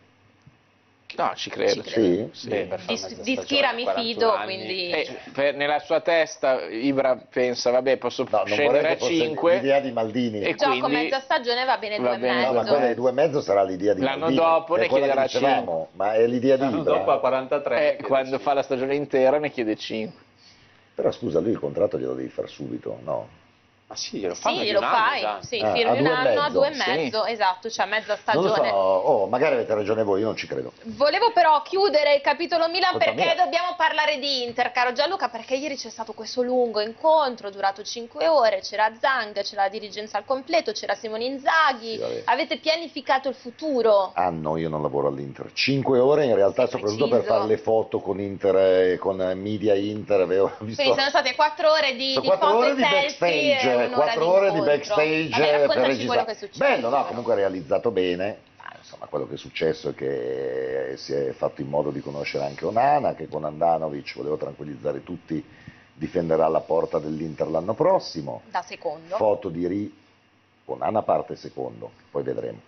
No, ci credo. Ci credo. Sì? Beh, per fare Di, mezza di stagione, Schira mi 41 fido, anni. quindi... Nella sua testa Ibra pensa, vabbè, posso No, non scendere vorrei a che fosse 5 l'idea di Maldini. e Gioco quindi mezza stagione va bene va bene, No, ma 2,5. quella di 2,5 sarà l'idea di L'anno Maldini, dopo che è ne quella che chiederà dicevamo, ma è l'idea di L'anno Ibra. dopo a 43. quando fa la stagione intera ne chiede 5. Però scusa, lui il contratto glielo devi fare subito, no? Ma sì, glielo fanno Sì, di glielo un anno fai, già. sì, Ah, firmi a un anno a 2,5, 2,5, esatto, cioè mezza Non lo so, stagione. magari avete ragione voi, io non ci credo. Volevo però chiudere il capitolo Milan Colpa perché mia. dobbiamo parlare di Inter, caro Gianluca, perché ieri c'è stato questo lungo incontro durato 5 ore, c'era Zang, c'era la dirigenza al completo, c'era Simone Inzaghi, Sì, vabbè. avete pianificato il futuro? Ah no, io non lavoro all'Inter. 5 ore in realtà, Sei soprattutto per preciso. fare le foto con Inter, con media Inter, avevo visto... Quindi sono state 4 ore di Sono di 4 foto ore e di selfie backstage, e un'ora 4 ore di incontro. backstage Vabbè, per raccontaci registrare. quello che è successo. Bello, no, comunque realizzato bene. Insomma, quello che è successo è che si è fatto in modo di conoscere anche Onana, che con Andanovic, volevo tranquillizzare tutti, difenderà la porta dell'Inter l'anno prossimo. Da secondo. Foto di Onana parte secondo, poi vedremo.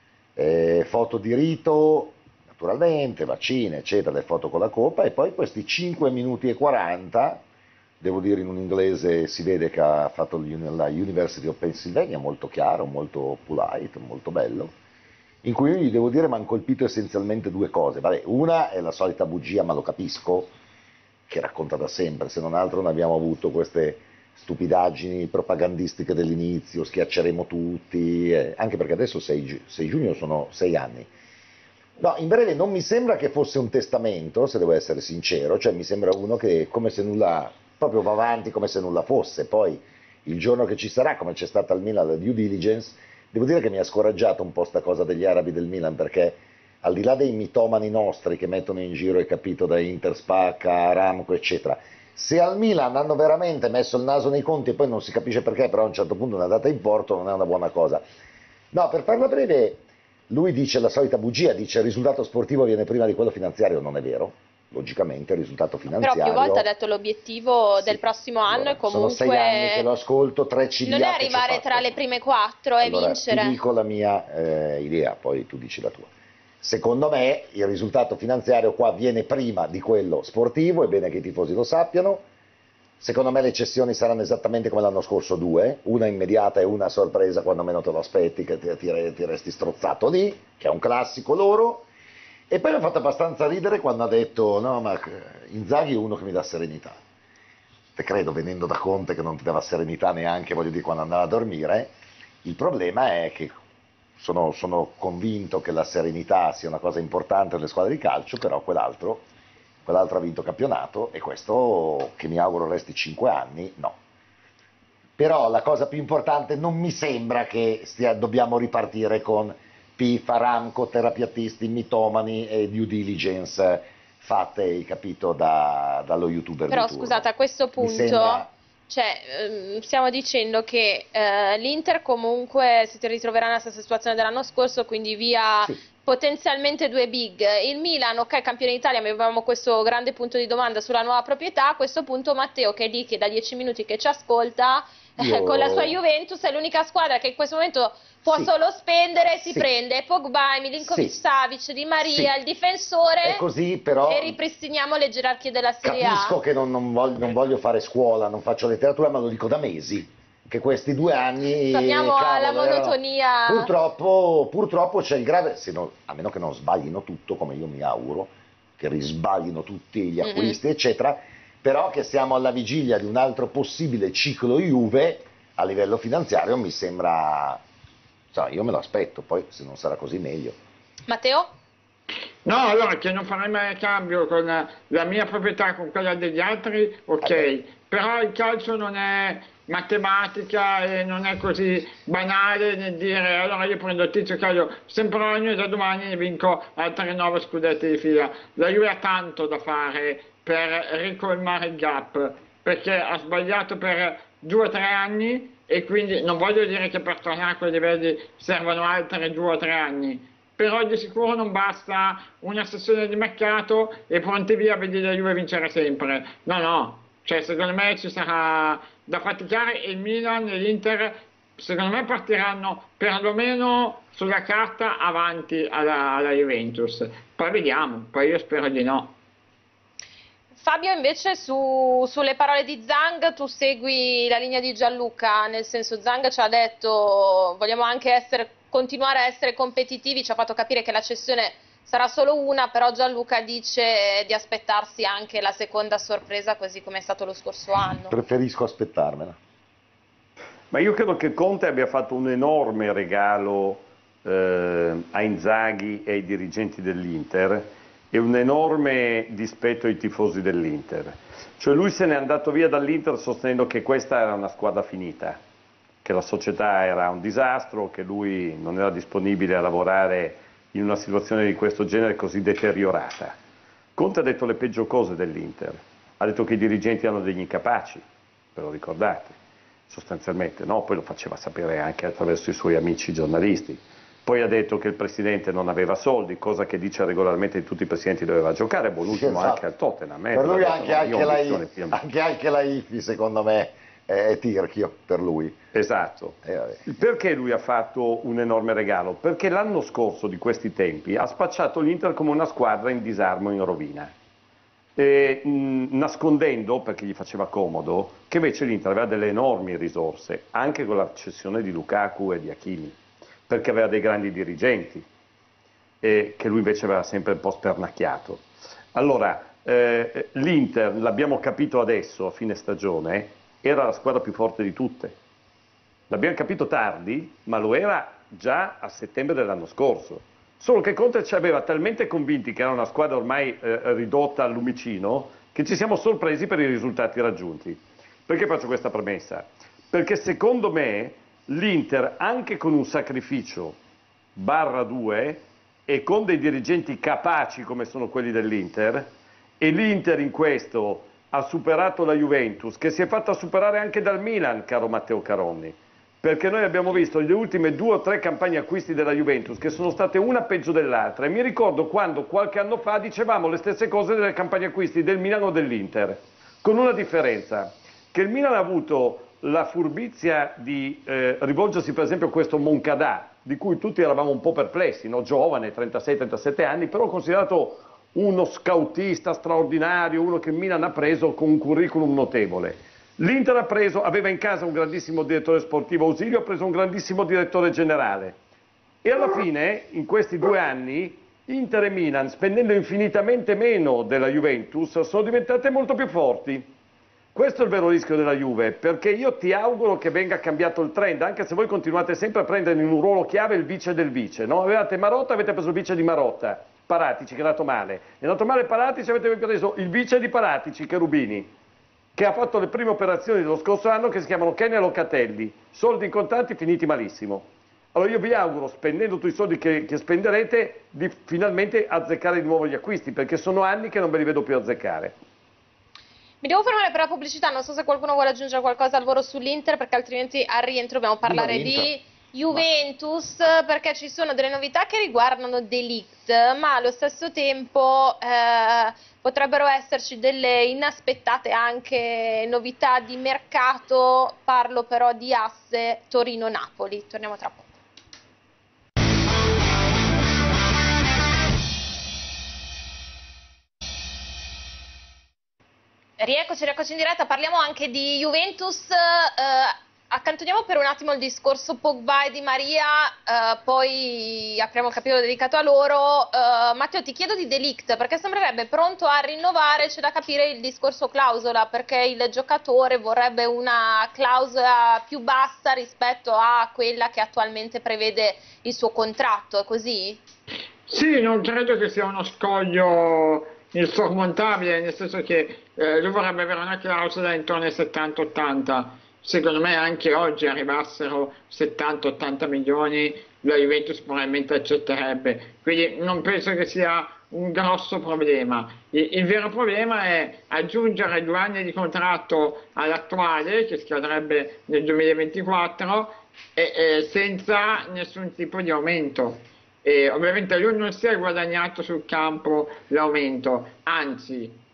Foto di rito, naturalmente, vaccine, eccetera, le foto con la coppa, e poi questi 5 minuti e 40, devo dire in un inglese si vede che ha fatto la University of Pennsylvania, molto chiaro, molto polite, molto bello, in cui io gli devo dire mi hanno colpito essenzialmente due cose. Vabbè, una è la solita bugia, ma lo capisco, che racconta da sempre, se non altro non abbiamo avuto queste stupidaggini propagandistiche dell'inizio, schiacceremo tutti, anche perché adesso 6 giugno sono 6 anni. No, in breve non mi sembra che fosse un testamento, se devo essere sincero, cioè mi sembra uno che come se nulla, proprio va avanti come se nulla fosse, poi il giorno che ci sarà, come c'è stata al Milan la due diligence, devo dire che mi ha scoraggiato un po' sta cosa degli arabi del Milan, perché al di là dei mitomani nostri che mettono in giro, hai capito, da Inter, Spacca, Aramco, eccetera, se al Milan hanno veramente messo il naso nei conti e poi non si capisce perché, però a un certo punto una data in porto non è una buona cosa. No, per farla breve, lui dice la solita bugia, dice il risultato sportivo viene prima di quello finanziario, non è vero, logicamente il risultato finanziario... Però più volte ha detto l'obiettivo del prossimo anno Allora, e comunque... sono 6 anni che lo ascolto, 3 CDA non è che ci ho arrivare fatto. tra le prime 4 e Allora, vincere. ti dico la mia idea, poi tu dici la tua. Secondo me il risultato finanziario qua viene prima di quello sportivo, è bene che i tifosi lo sappiano. Secondo me le cessioni saranno esattamente come l'anno scorso, 2, una immediata e una a sorpresa quando meno te lo aspetti, che ti resti strozzato lì, che è un classico loro. E poi mi ha fatto abbastanza ridere quando ha detto no, ma Inzaghi è uno che mi dà serenità. Te credo, venendo da Conte che non ti dava serenità neanche, voglio dire, quando andava a dormire. Il problema è che sono convinto che la serenità sia una cosa importante nelle squadre di calcio, però quell'altro ha vinto campionato e questo, che mi auguro resti 5 anni, no. Però la cosa più importante, non mi sembra che dobbiamo ripartire con PIF, Aramco, terapiatisti, mitomani e due diligence fatte, hai capito, dallo youtuber Però di turno. scusate, a questo Mi punto... sembra- Cioè, stiamo dicendo che l'Inter comunque si ritroverà nella stessa situazione dell'anno scorso, quindi via Sì. potenzialmente due big. Il Milan, ok, campione d'Italia, ma avevamo questo grande punto di domanda sulla nuova proprietà. A questo punto Matteo, che è lì, che da 10 minuti che ci ascolta, Io- con la sua Juventus è l'unica squadra che in questo momento può Sì. solo spendere, si Sì. prende Pogba, Milinkovic, Sì. Savic, Di Maria, Sì. il difensore, È così, però e ripristiniamo le gerarchie della Serie A. capisco che non voglio fare scuola, non faccio letteratura, ma lo dico da mesi, che questi 2 anni... Torniamo alla cavolo, erano- monotonia. Purtroppo c'è il grave, a meno che non sbaglino tutto, come io mi auguro, che risbaglino tutti gli acquisti, eccetera, però che siamo alla vigilia di un altro possibile ciclo Juve a livello finanziario mi sembra, cioè, io me lo aspetto, poi se non sarà così meglio. Matteo? No, allora che non farei mai cambio con la mia proprietà con quella degli altri, ok, però il calcio non è matematica e non è così banale nel dire allora io prendo Tizio Caio Sempronio e da domani ne vinco altre 9 scudetti di fila. La Juve ha tanto da fare per ricolmare il gap, perché ha sbagliato per 2 o 3 anni e quindi non voglio dire che per tornare a quei livelli servono altre 2 o 3 anni. Però di sicuro non basta una sessione di mercato e pronti via, vedi la Juve vincere sempre. No, cioè secondo me ci sarà da faticare e il Milan e l'Inter secondo me partiranno perlomeno sulla carta avanti alla Juventus. Poi vediamo, poi io spero di no. Fabio, invece sulle parole di Zhang tu segui la linea di Gianluca, nel senso Zhang ci ha detto vogliamo anche continuare a essere competitivi, ci ha fatto capire che la cessione sarà solo una, però Gianluca dice di aspettarsi anche la seconda sorpresa così come è stato lo scorso anno. Preferisco aspettarmela. Ma io credo che Conte abbia fatto un enorme regalo a Inzaghi e ai dirigenti dell'Inter e un enorme dispetto ai tifosi dell'Inter. Cioè lui se n'è andato via dall'Inter sostenendo che questa era una squadra finita, che la società era un disastro, che lui non era disponibile a lavorare in una situazione di questo genere così deteriorata. Conte ha detto le peggio cose dell'Inter, ha detto che i dirigenti erano degli incapaci, ve lo ricordate, sostanzialmente, no? Poi lo faceva sapere anche attraverso i suoi amici giornalisti. Poi ha detto che il presidente non aveva soldi, cosa che dice regolarmente di tutti i presidenti doveva giocare, buonissimo Esatto. anche al Tottenham. Per lui anche la IFI secondo me è tirchio per lui. Esatto. Perché lui ha fatto un enorme regalo? Perché l'anno scorso di questi tempi ha spacciato l'Inter come una squadra in disarmo, in rovina. Nascondendo, perché gli faceva comodo, che invece l'Inter aveva delle enormi risorse, anche con la cessione di Lukaku e di Hakimi, perché aveva dei grandi dirigenti, che lui invece aveva sempre un po' spernacchiato. Allora, l'Inter, l'abbiamo capito adesso, a fine stagione, era la squadra più forte di tutte. L'abbiamo capito tardi, ma lo era già a settembre dell'anno scorso. Solo che Conte ci aveva talmente convinti che era una squadra ormai ridotta al lumicino, che ci siamo sorpresi per i risultati raggiunti. Perché faccio questa premessa? Perché secondo me l'Inter, anche con un sacrificio /2 e con dei dirigenti capaci come sono quelli dell'Inter, e l'Inter in questo ha superato la Juventus, che si è fatta superare anche dal Milan, caro Matteo Caronni, perché noi abbiamo visto le ultime 2 o 3 campagne acquisti della Juventus che sono state una peggio dell'altra, e mi ricordo quando qualche anno fa dicevamo le stesse cose delle campagne acquisti del Milan o dell'Inter, con una differenza, che il Milan ha avuto la furbizia di rivolgersi per esempio a questo Moncada, di cui tutti eravamo un po' perplessi, no? Giovane, 36-37 anni, però considerato uno scoutista straordinario, uno che il Milan ha preso con un curriculum notevole. L'Inter aveva in casa un grandissimo direttore sportivo Ausilio, ha preso un grandissimo direttore generale. E alla fine, in questi 2 anni, Inter e Milan, spendendo infinitamente meno della Juventus, sono diventate molto più forti. Questo è il vero rischio della Juve, perché io ti auguro che venga cambiato il trend, anche se voi continuate sempre a prendere in un ruolo chiave il vice del vice, no? Avevate Marotta, avete preso il vice di Marotta, Paratici, che è andato male. È andato male Paratici, avete preso il vice di Paratici, Cherubini, che ha fatto le prime operazioni dello scorso anno, che si chiamano Kenny Locatelli, soldi in contanti finiti malissimo. Allora io vi auguro, spendendo tutti i soldi che spenderete, di finalmente azzeccare di nuovo gli acquisti, perché sono anni che non ve li vedo più azzeccare. Mi devo fermare per la pubblicità, non so se qualcuno vuole aggiungere qualcosa al volo sull'Inter, perché altrimenti al rientro dobbiamo parlare di Juventus, perché ci sono delle novità che riguardano De Ligt, ma allo stesso tempo potrebbero esserci delle inaspettate anche novità di mercato, parlo però di asse Torino-Napoli. Torniamo tra poco. Rieccoci in diretta, parliamo anche di Juventus, accantoniamo per un attimo il discorso Pogba e Di Maria, poi apriamo il capitolo dedicato a loro. Matteo, ti chiedo di De Ligt, perché sembrerebbe pronto a rinnovare, c'è da capire il discorso clausola, perché il giocatore vorrebbe una clausola più bassa rispetto a quella che attualmente prevede il suo contratto, è così? Sì, non credo che sia uno scoglio insormontabile, nel senso che lui vorrebbe avere una clausola intorno ai 70-80. Secondo me anche oggi arrivassero 70-80 milioni, la Juventus probabilmente accetterebbe, quindi non penso che sia un grosso problema. Il vero problema è aggiungere 2 anni di contratto all'attuale, che scadrebbe nel 2024, senza nessun tipo di aumento. E ovviamente lui non si è guadagnato sul campo l'aumento, anzi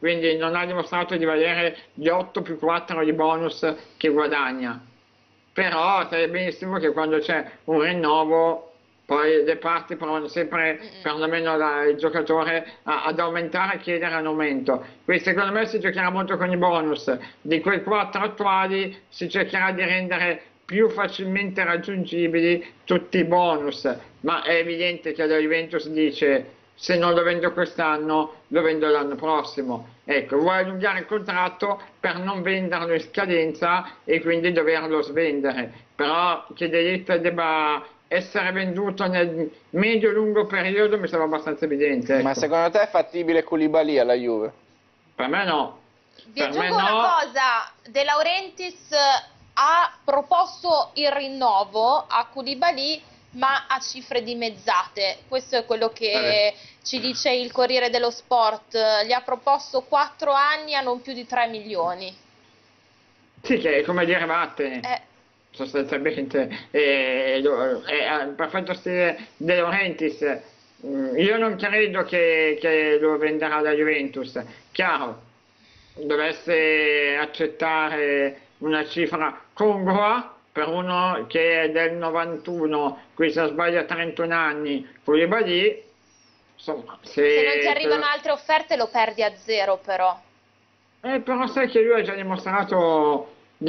quindi non ha dimostrato di valere gli 8 più 4 di bonus che guadagna. Però sai benissimo che quando c'è un rinnovo poi le parti provano sempre, perlomeno il giocatore, ad aumentare e chiedere un aumento. Quindi secondo me si giocherà molto con i bonus. Di quei 4 attuali si cercherà di rendere più facilmente raggiungibili tutti i bonus, ma è evidente che la Juventus dice se non lo vendo quest'anno lo vendo l'anno prossimo. Ecco, vuole allungare il contratto per non venderlo in scadenza e quindi doverlo svendere. Però che De Ligt debba essere venduto nel medio-lungo periodo mi sembra abbastanza evidente. Ecco. Ma secondo te è fattibile Koulibaly alla Juve? Per me no. Vi Per me aggiungo una no. cosa, De Laurentiis ha proposto il rinnovo a Koulibaly ma a cifre dimezzate, questo è quello che ci dice il Corriere dello Sport, gli ha proposto 4 anni a non più di 3 milioni. Sì, che è come dire vattene. Sostanzialmente è il perfetto stile De Laurentiis. Io non credo che lo venderà la Juventus. Chiaro, dovesse accettare una cifra congrua per uno che è del 91, qui se sbaglia 31 anni, Koulibaly, insomma, se non ti arrivano altre offerte lo perdi a zero però. Però sai che lui ha già dimostrato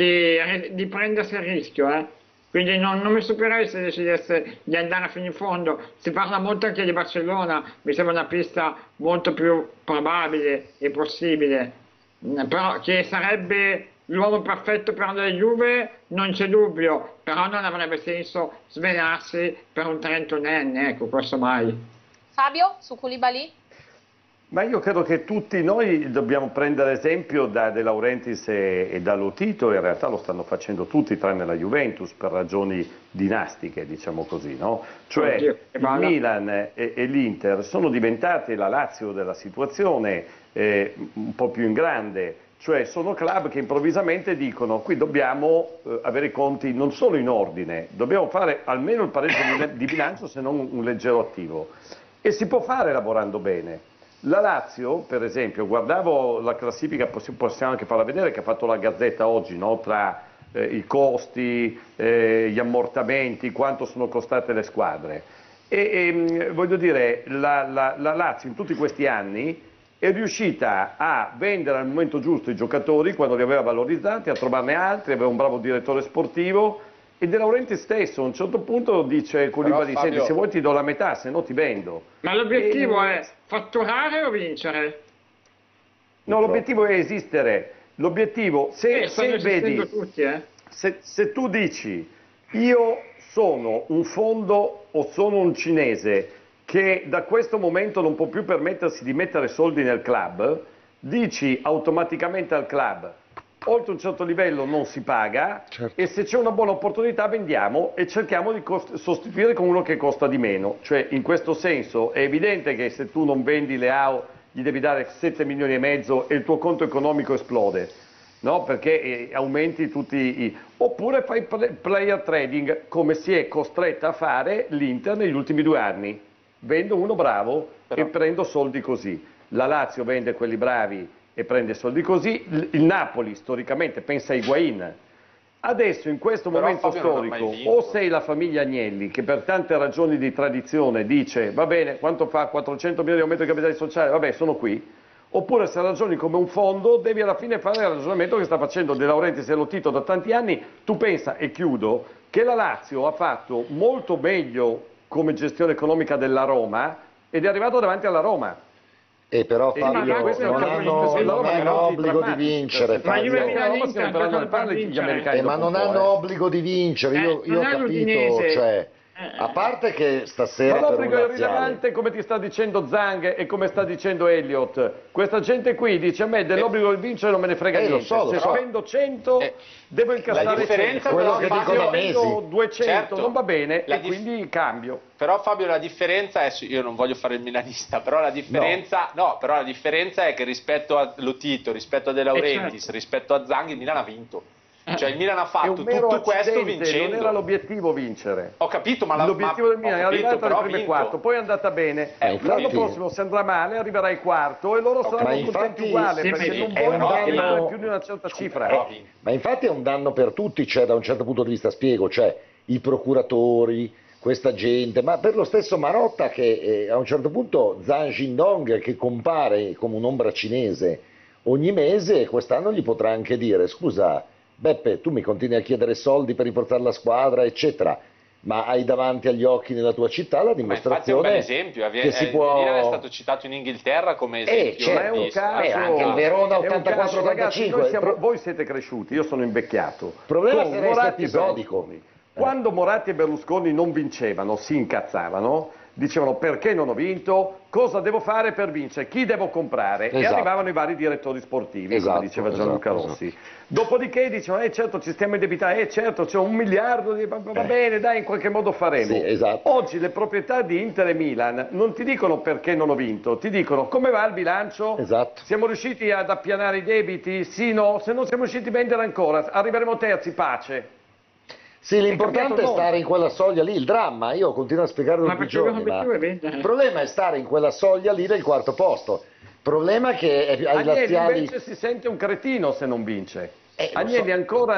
di prendersi il rischio, quindi non mi stupirei se decidesse di andare fino in fondo. Si parla molto anche di Barcellona, mi sembra una pista molto più probabile e possibile, però che sarebbe l'uomo perfetto per la Juve non c'è dubbio, però non avrebbe senso svelarsi per un 31enne, ecco, questo mai. Fabio, su Koulibaly? Ma io credo che tutti noi dobbiamo prendere esempio da De Laurentiis e da Lotito, in realtà lo stanno facendo tutti tranne la Juventus per ragioni dinastiche, diciamo così, no? Cioè il Milan e l'Inter sono diventati la Lazio della situazione un po' più in grande, cioè sono club che improvvisamente dicono qui dobbiamo avere i conti non solo in ordine, dobbiamo fare almeno il pareggio di bilancio se non un leggero attivo e si può fare lavorando bene. La Lazio, per esempio, guardavo la classifica, possiamo anche farla vedere, che ha fatto la Gazzetta oggi, no? Tra i costi, gli ammortamenti, quanto sono costate le squadre. Voglio dire, la Lazio in tutti questi anni è riuscita a vendere al momento giusto i giocatori, quando li aveva valorizzati, a trovarne altri, aveva un bravo direttore sportivo, e De Laurentiis stesso a un certo punto dice Koulibaly, senti, se vuoi ti do la metà, se no ti vendo. Ma l'obiettivo è fatturare o vincere? No, l'obiettivo è esistere. L'obiettivo, se vedi, tutti, se tu dici io sono un fondo o sono un cinese che da questo momento non può più permettersi di mettere soldi nel club, dici automaticamente al club oltre un certo livello non si paga, certo. E se c'è una buona opportunità vendiamo e cerchiamo di sostituire con uno che costa di meno. Cioè in questo senso è evidente che se tu non vendi Leao gli devi dare 7 milioni e mezzo e il tuo conto economico esplode, no? Perché aumenti tutti oppure fai player trading come si è costretta a fare l'Inter negli ultimi 2 anni. Vendo uno bravo e prendo soldi così. La Lazio vende quelli bravi e prende soldi così, il Napoli storicamente pensa a Higuain. Adesso in questo momento storico o sei la famiglia Agnelli che per tante ragioni di tradizione dice va bene, quanto fa 400 milioni di aumento di capitale sociale, vabbè sono qui, oppure se ragioni come un fondo devi alla fine fare il ragionamento che sta facendo De Laurentiis e Lotito da tanti anni. Tu pensa, e chiudo, che la Lazio ha fatto molto meglio come gestione economica della Roma ed è arrivato davanti alla Roma. Però Fabio non hanno obbligo di vincere, Fabio. Ma non hanno obbligo di vincere, io ho capito, cioè, a parte che stasera ma l'obbligo è rilevante come ti sta dicendo Zhang e come sta dicendo Elliott. Questa gente qui dice a me dell'obbligo di vincere non me ne frega niente, se spendo 100 devo incassare la differenza 100, però, se spendo 200 certo, non va bene e quindi cambio. Però Fabio la differenza è, io non voglio fare il milanista, però la differenza, no, però la differenza è che rispetto a Lotito, rispetto a De Laurentiis, rispetto a Zhang, il Milan ha vinto. Cioè il Milan ha È fatto un mero tutto questo accidente, non vincendo. era l'obiettivo vincere. Ho capito, ma L'obiettivo del Milan è arrivare tra le prime vinto. 4, poi è andata bene. infatti- L'anno prossimo se andrà male arriverai quarto e loro saranno ma contenti infatti- uguale, sì, perché sì, non è vogliono un danno- arrivare più di una certa cifra. Ma infatti è un danno per tutti, cioè da un certo punto di vista, spiego, cioè i procuratori, questa gente, ma per lo stesso Marotta che a un certo punto Zhang Jindong che compare come un'ombra cinese ogni mese, quest'anno gli potrà anche dire scusa Beppe, tu mi continui a chiedere soldi per riportare la squadra, eccetera, ma hai davanti agli occhi nella tua città la Ma infatti è un bel dimostrazione esempio, che si il Milan è può... stato citato in Inghilterra come esempio. certo. Ma è un visto. caso, anche il Verona è un caso, ragazzi, 84-85. voi siete cresciuti, io sono invecchiato. Il problema Con se resta Moratti e episodico. Berlusconi. Quando Moratti e Berlusconi non vincevano, si incazzavano, dicevano perché non ho vinto, cosa devo fare per vincere, chi devo comprare, e Esatto. arrivavano i vari direttori sportivi, Esatto, come diceva Gianluca esatto, Rossi. Dopodiché dicevano, certo ci stiamo indebitando, certo c'è 1 miliardo, va bene, dai, in qualche modo faremo. Sì, esatto. Oggi le proprietà di Inter e Milan non ti dicono perché non ho vinto, ti dicono come va il bilancio, Esatto. siamo riusciti ad appianare i debiti, sì, no, se non siamo riusciti a vendere ancora, arriveremo terzi, pace. Sì, l'importante è cambiato stare in quella soglia lì, il dramma, io continuo a spiegarlo Ma tutti i perché giorni, ma l'obiettivo è vendere. il problema è stare in quella soglia lì del quarto posto, il problema è che ai Agnelli laziali... invece si sente un cretino se non vince. Lo Agnelli so. è ancora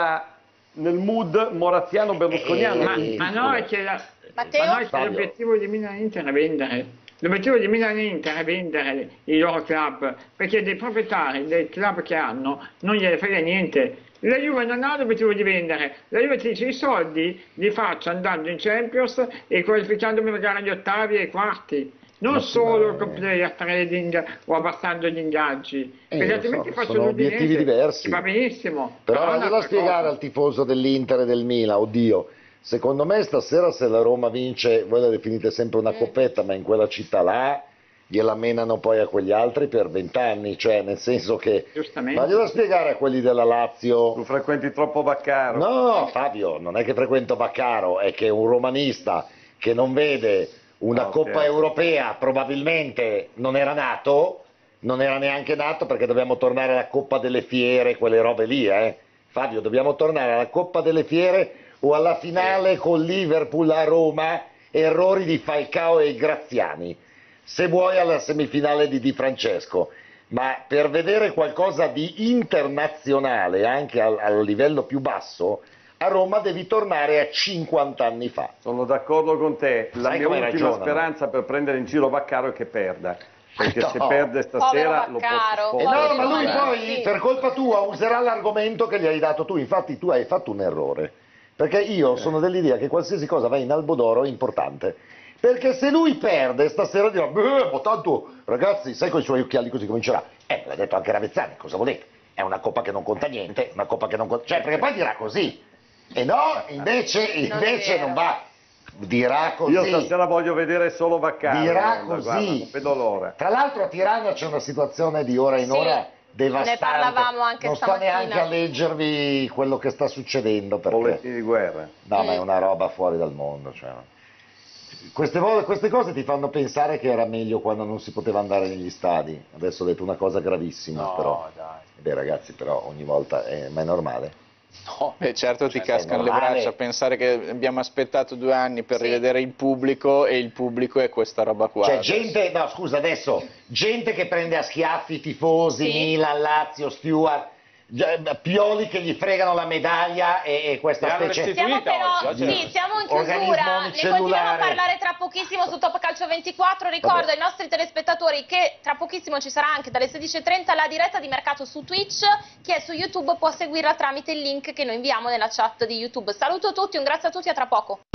nel mood moraziano-berlusconiano. Ma no, è che Matteo? ma no, è che Fabio. l'obiettivo di Milan Inter è vendere. L'obiettivo di Milan Inter è vendere i loro club, perché dei proprietari del club che hanno non gliene frega niente. La Juve non ha l'obiettivo di vendere, la Juve ti dice i soldi li faccio andando in Champions e qualificandomi magari agli ottavi e ai quarti. Non solo con player trading o abbassando gli ingaggi, perché lo altrimenti so, faccio sono l'Udinese, obiettivi diversi. va benissimo. Però è andiamo a un'altra spiegare cosa. al tifoso dell'Inter e del Milan, oddio, secondo me stasera se la Roma vince, voi la definite sempre una coppetta, ma in quella città là gliela menano poi a quegli altri per 20 anni, cioè nel senso che... Giustamente. Ma glielo a spiegare a quelli della Lazio... Tu frequenti troppo Vaccaro. No, Fabio, non è che frequento Vaccaro, è che un romanista che non vede una No, Coppa certo. Europea probabilmente non era nato, non era neanche nato perché dobbiamo tornare alla Coppa delle Fiere, quelle robe lì, Fabio, dobbiamo tornare alla Coppa delle Fiere o alla finale con Liverpool a Roma, errori di Falcao e Graziani, se vuoi alla semifinale di Di Francesco. Ma per vedere qualcosa di internazionale anche al livello più basso, a Roma devi tornare a 50 anni fa. Sono d'accordo con te, la Sai mia come ultima ragionano? speranza per prendere in giro Vaccaro è che perda, perché No. se perde stasera lo Vaccaro, posso No, povero ma lui Povero poi sì. per colpa tua userà l'argomento che gli hai dato tu, infatti tu hai fatto un errore, perché io sono dell'idea che qualsiasi cosa va in albo d'oro è importante, perché se lui perde stasera dirà, ma tanto ragazzi, sai con i suoi occhiali così comincerà, me l'ha detto anche Ravezzani, cosa volete? È una coppa che non conta niente, una coppa che non conta, cioè perché poi dirà così, e no, invece vero. non va, dirà così. Io stasera voglio vedere solo Vaccaro. Dirà guarda, così. non vedo l'ora. Tra l'altro a Tirana c'è una situazione di ora in Sì, ora devastante. ne parlavamo anche non sto stamattina. neanche a leggervi quello che sta succedendo perché Bollettini di guerra. no, ma è una roba fuori dal mondo. Cioè. Queste cose ti fanno pensare che era meglio quando non si poteva andare negli stadi. Adesso ho detto una cosa gravissima, No, però. dai. Beh, ragazzi, però ogni volta ma è normale. No, beh, certo ti Cioè, cascano è le normale. braccia a pensare che abbiamo aspettato 2 anni per Sì. rivedere il pubblico e il pubblico è questa roba qua. Cioè, gente, no, scusa, adesso, gente che prende a schiaffi i tifosi, Sì. Milan, Lazio, Stewart, Pioli che gli fregano la medaglia e questa E hanno specie... restituito. Siamo però, oggi, oggi. sì, siamo in Organismo chiusura, ne continuiamo a unicellulare. parlare tra pochissimo su Top Calcio 24, ricordo Vabbè. ai nostri telespettatori che tra pochissimo ci sarà anche dalle 16:30 la diretta di mercato su Twitch, chi è su YouTube può seguirla tramite il link che noi inviamo nella chat di YouTube. Saluto tutti, un grazie a tutti, a tra poco.